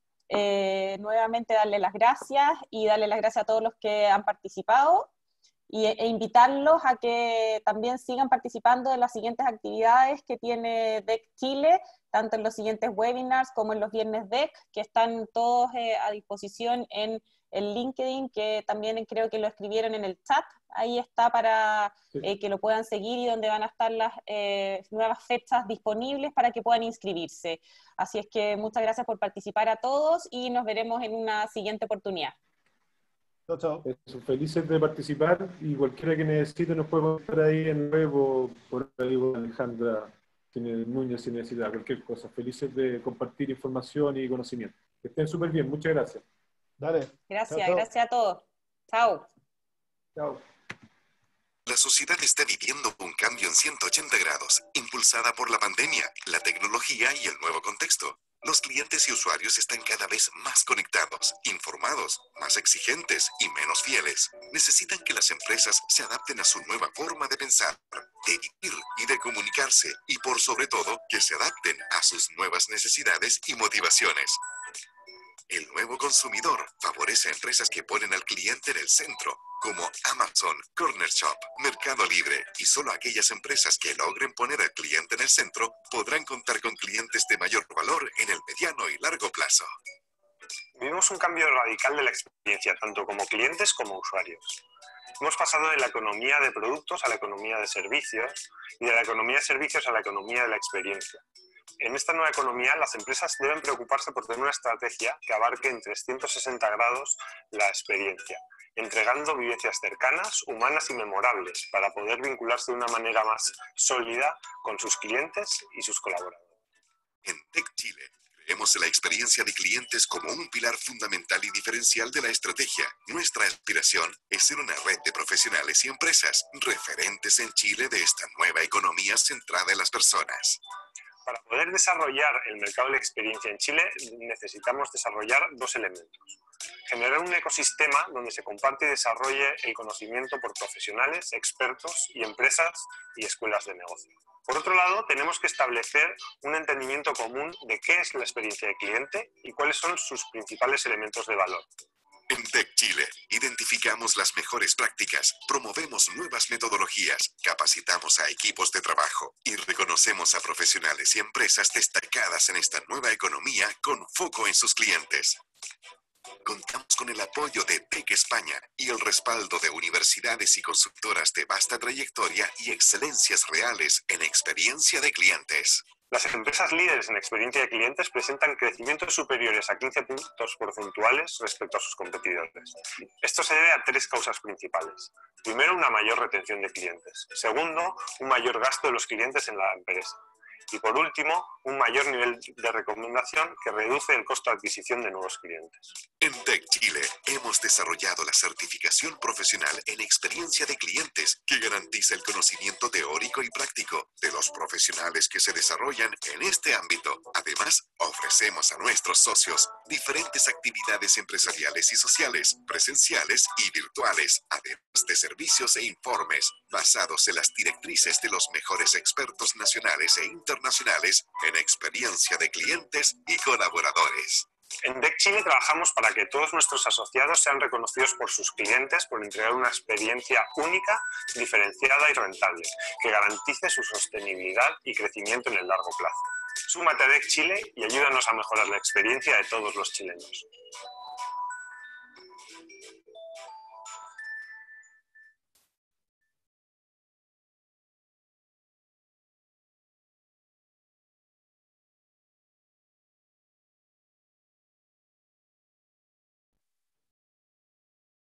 Eh, nuevamente darle las gracias y darle las gracias a todos los que han participado y, e invitarlos a que también sigan participando en las siguientes actividades que tiene D E C Chile, tanto en los siguientes webinars como en los viernes D E C, que están todos eh, a disposición en el LinkedIn, que también creo que lo escribieron en el chat, ahí está para eh, que lo puedan seguir y donde van a estar las eh, nuevas fechas disponibles para que puedan inscribirse. Así es que muchas gracias por participar a todos y nos veremos en una siguiente oportunidad. Chao, chao. Eso, felices de participar y cualquiera que necesite nos puede contar ahí en web o por ahí con Alejandra Núñez si necesita cualquier cosa. Felices de compartir información y conocimiento. Que estén súper bien. Muchas gracias. Dale. Gracias, Chao, chao. gracias a todos. Chao. Chao. La sociedad está viviendo un cambio en ciento ochenta grados, impulsada por la pandemia, la tecnología y el nuevo contexto. Los clientes y usuarios están cada vez más conectados, informados, más exigentes y menos fieles. Necesitan que las empresas se adapten a su nueva forma de pensar, de vivir y de comunicarse, y por sobre todo, que se adapten a sus nuevas necesidades y motivaciones. El nuevo consumidor favorece a empresas que ponen al cliente en el centro, como Amazon, Corner Shop, Mercado Libre, y solo aquellas empresas que logren poner al cliente en el centro podrán contar con clientes de mayor valor en el mediano y largo plazo. Vivimos un cambio radical de la experiencia, tanto como clientes como usuarios. Hemos pasado de la economía de productos a la economía de servicios, y de la economía de servicios a la economía de la experiencia. En esta nueva economía, las empresas deben preocuparse por tener una estrategia que abarque en trescientos sesenta grados la experiencia, entregando vivencias cercanas, humanas y memorables para poder vincularse de una manera más sólida con sus clientes y sus colaboradores. En D E C Chile, creemos en la experiencia de clientes como un pilar fundamental y diferencial de la estrategia. Nuestra aspiración es ser una red de profesionales y empresas referentes en Chile de esta nueva economía centrada en las personas. Para poder desarrollar el mercado de la experiencia en Chile, necesitamos desarrollar dos elementos. Generar un ecosistema donde se comparte y desarrolle el conocimiento por profesionales, expertos y empresas y escuelas de negocio. Por otro lado, tenemos que establecer un entendimiento común de qué es la experiencia de cliente y cuáles son sus principales elementos de valor. En D E C Chile, identificamos las mejores prácticas, promovemos nuevas metodologías, capacitamos a equipos de trabajo y reconocemos a profesionales y empresas destacadas en esta nueva economía con foco en sus clientes. Contamos con el apoyo de D E C España y el respaldo de universidades y consultoras de vasta trayectoria y excelencias reales en experiencia de clientes. Las empresas líderes en experiencia de clientes presentan crecimientos superiores a quince puntos porcentuales respecto a sus competidores. Esto se debe a tres causas principales. Primero, una mayor retención de clientes. Segundo, un mayor gasto de los clientes en la empresa. Y por último, un mayor nivel de recomendación que reduce el costo de adquisición de nuevos clientes. En D E C Chile hemos desarrollado la certificación profesional en experiencia de clientes que garantiza el conocimiento teórico y práctico de los profesionales que se desarrollan en este ámbito. Además, ofrecemos a nuestros socios diferentes actividades empresariales y sociales, presenciales y virtuales, además de servicios e informes basados en las directrices de los mejores expertos nacionales e internacionales en experiencia de clientes y colaboradores. En D E C Chile trabajamos para que todos nuestros asociados sean reconocidos por sus clientes por entregar una experiencia única, diferenciada y rentable, que garantice su sostenibilidad y crecimiento en el largo plazo. Súmate a D E C Chile y ayúdanos a mejorar la experiencia de todos los chilenos.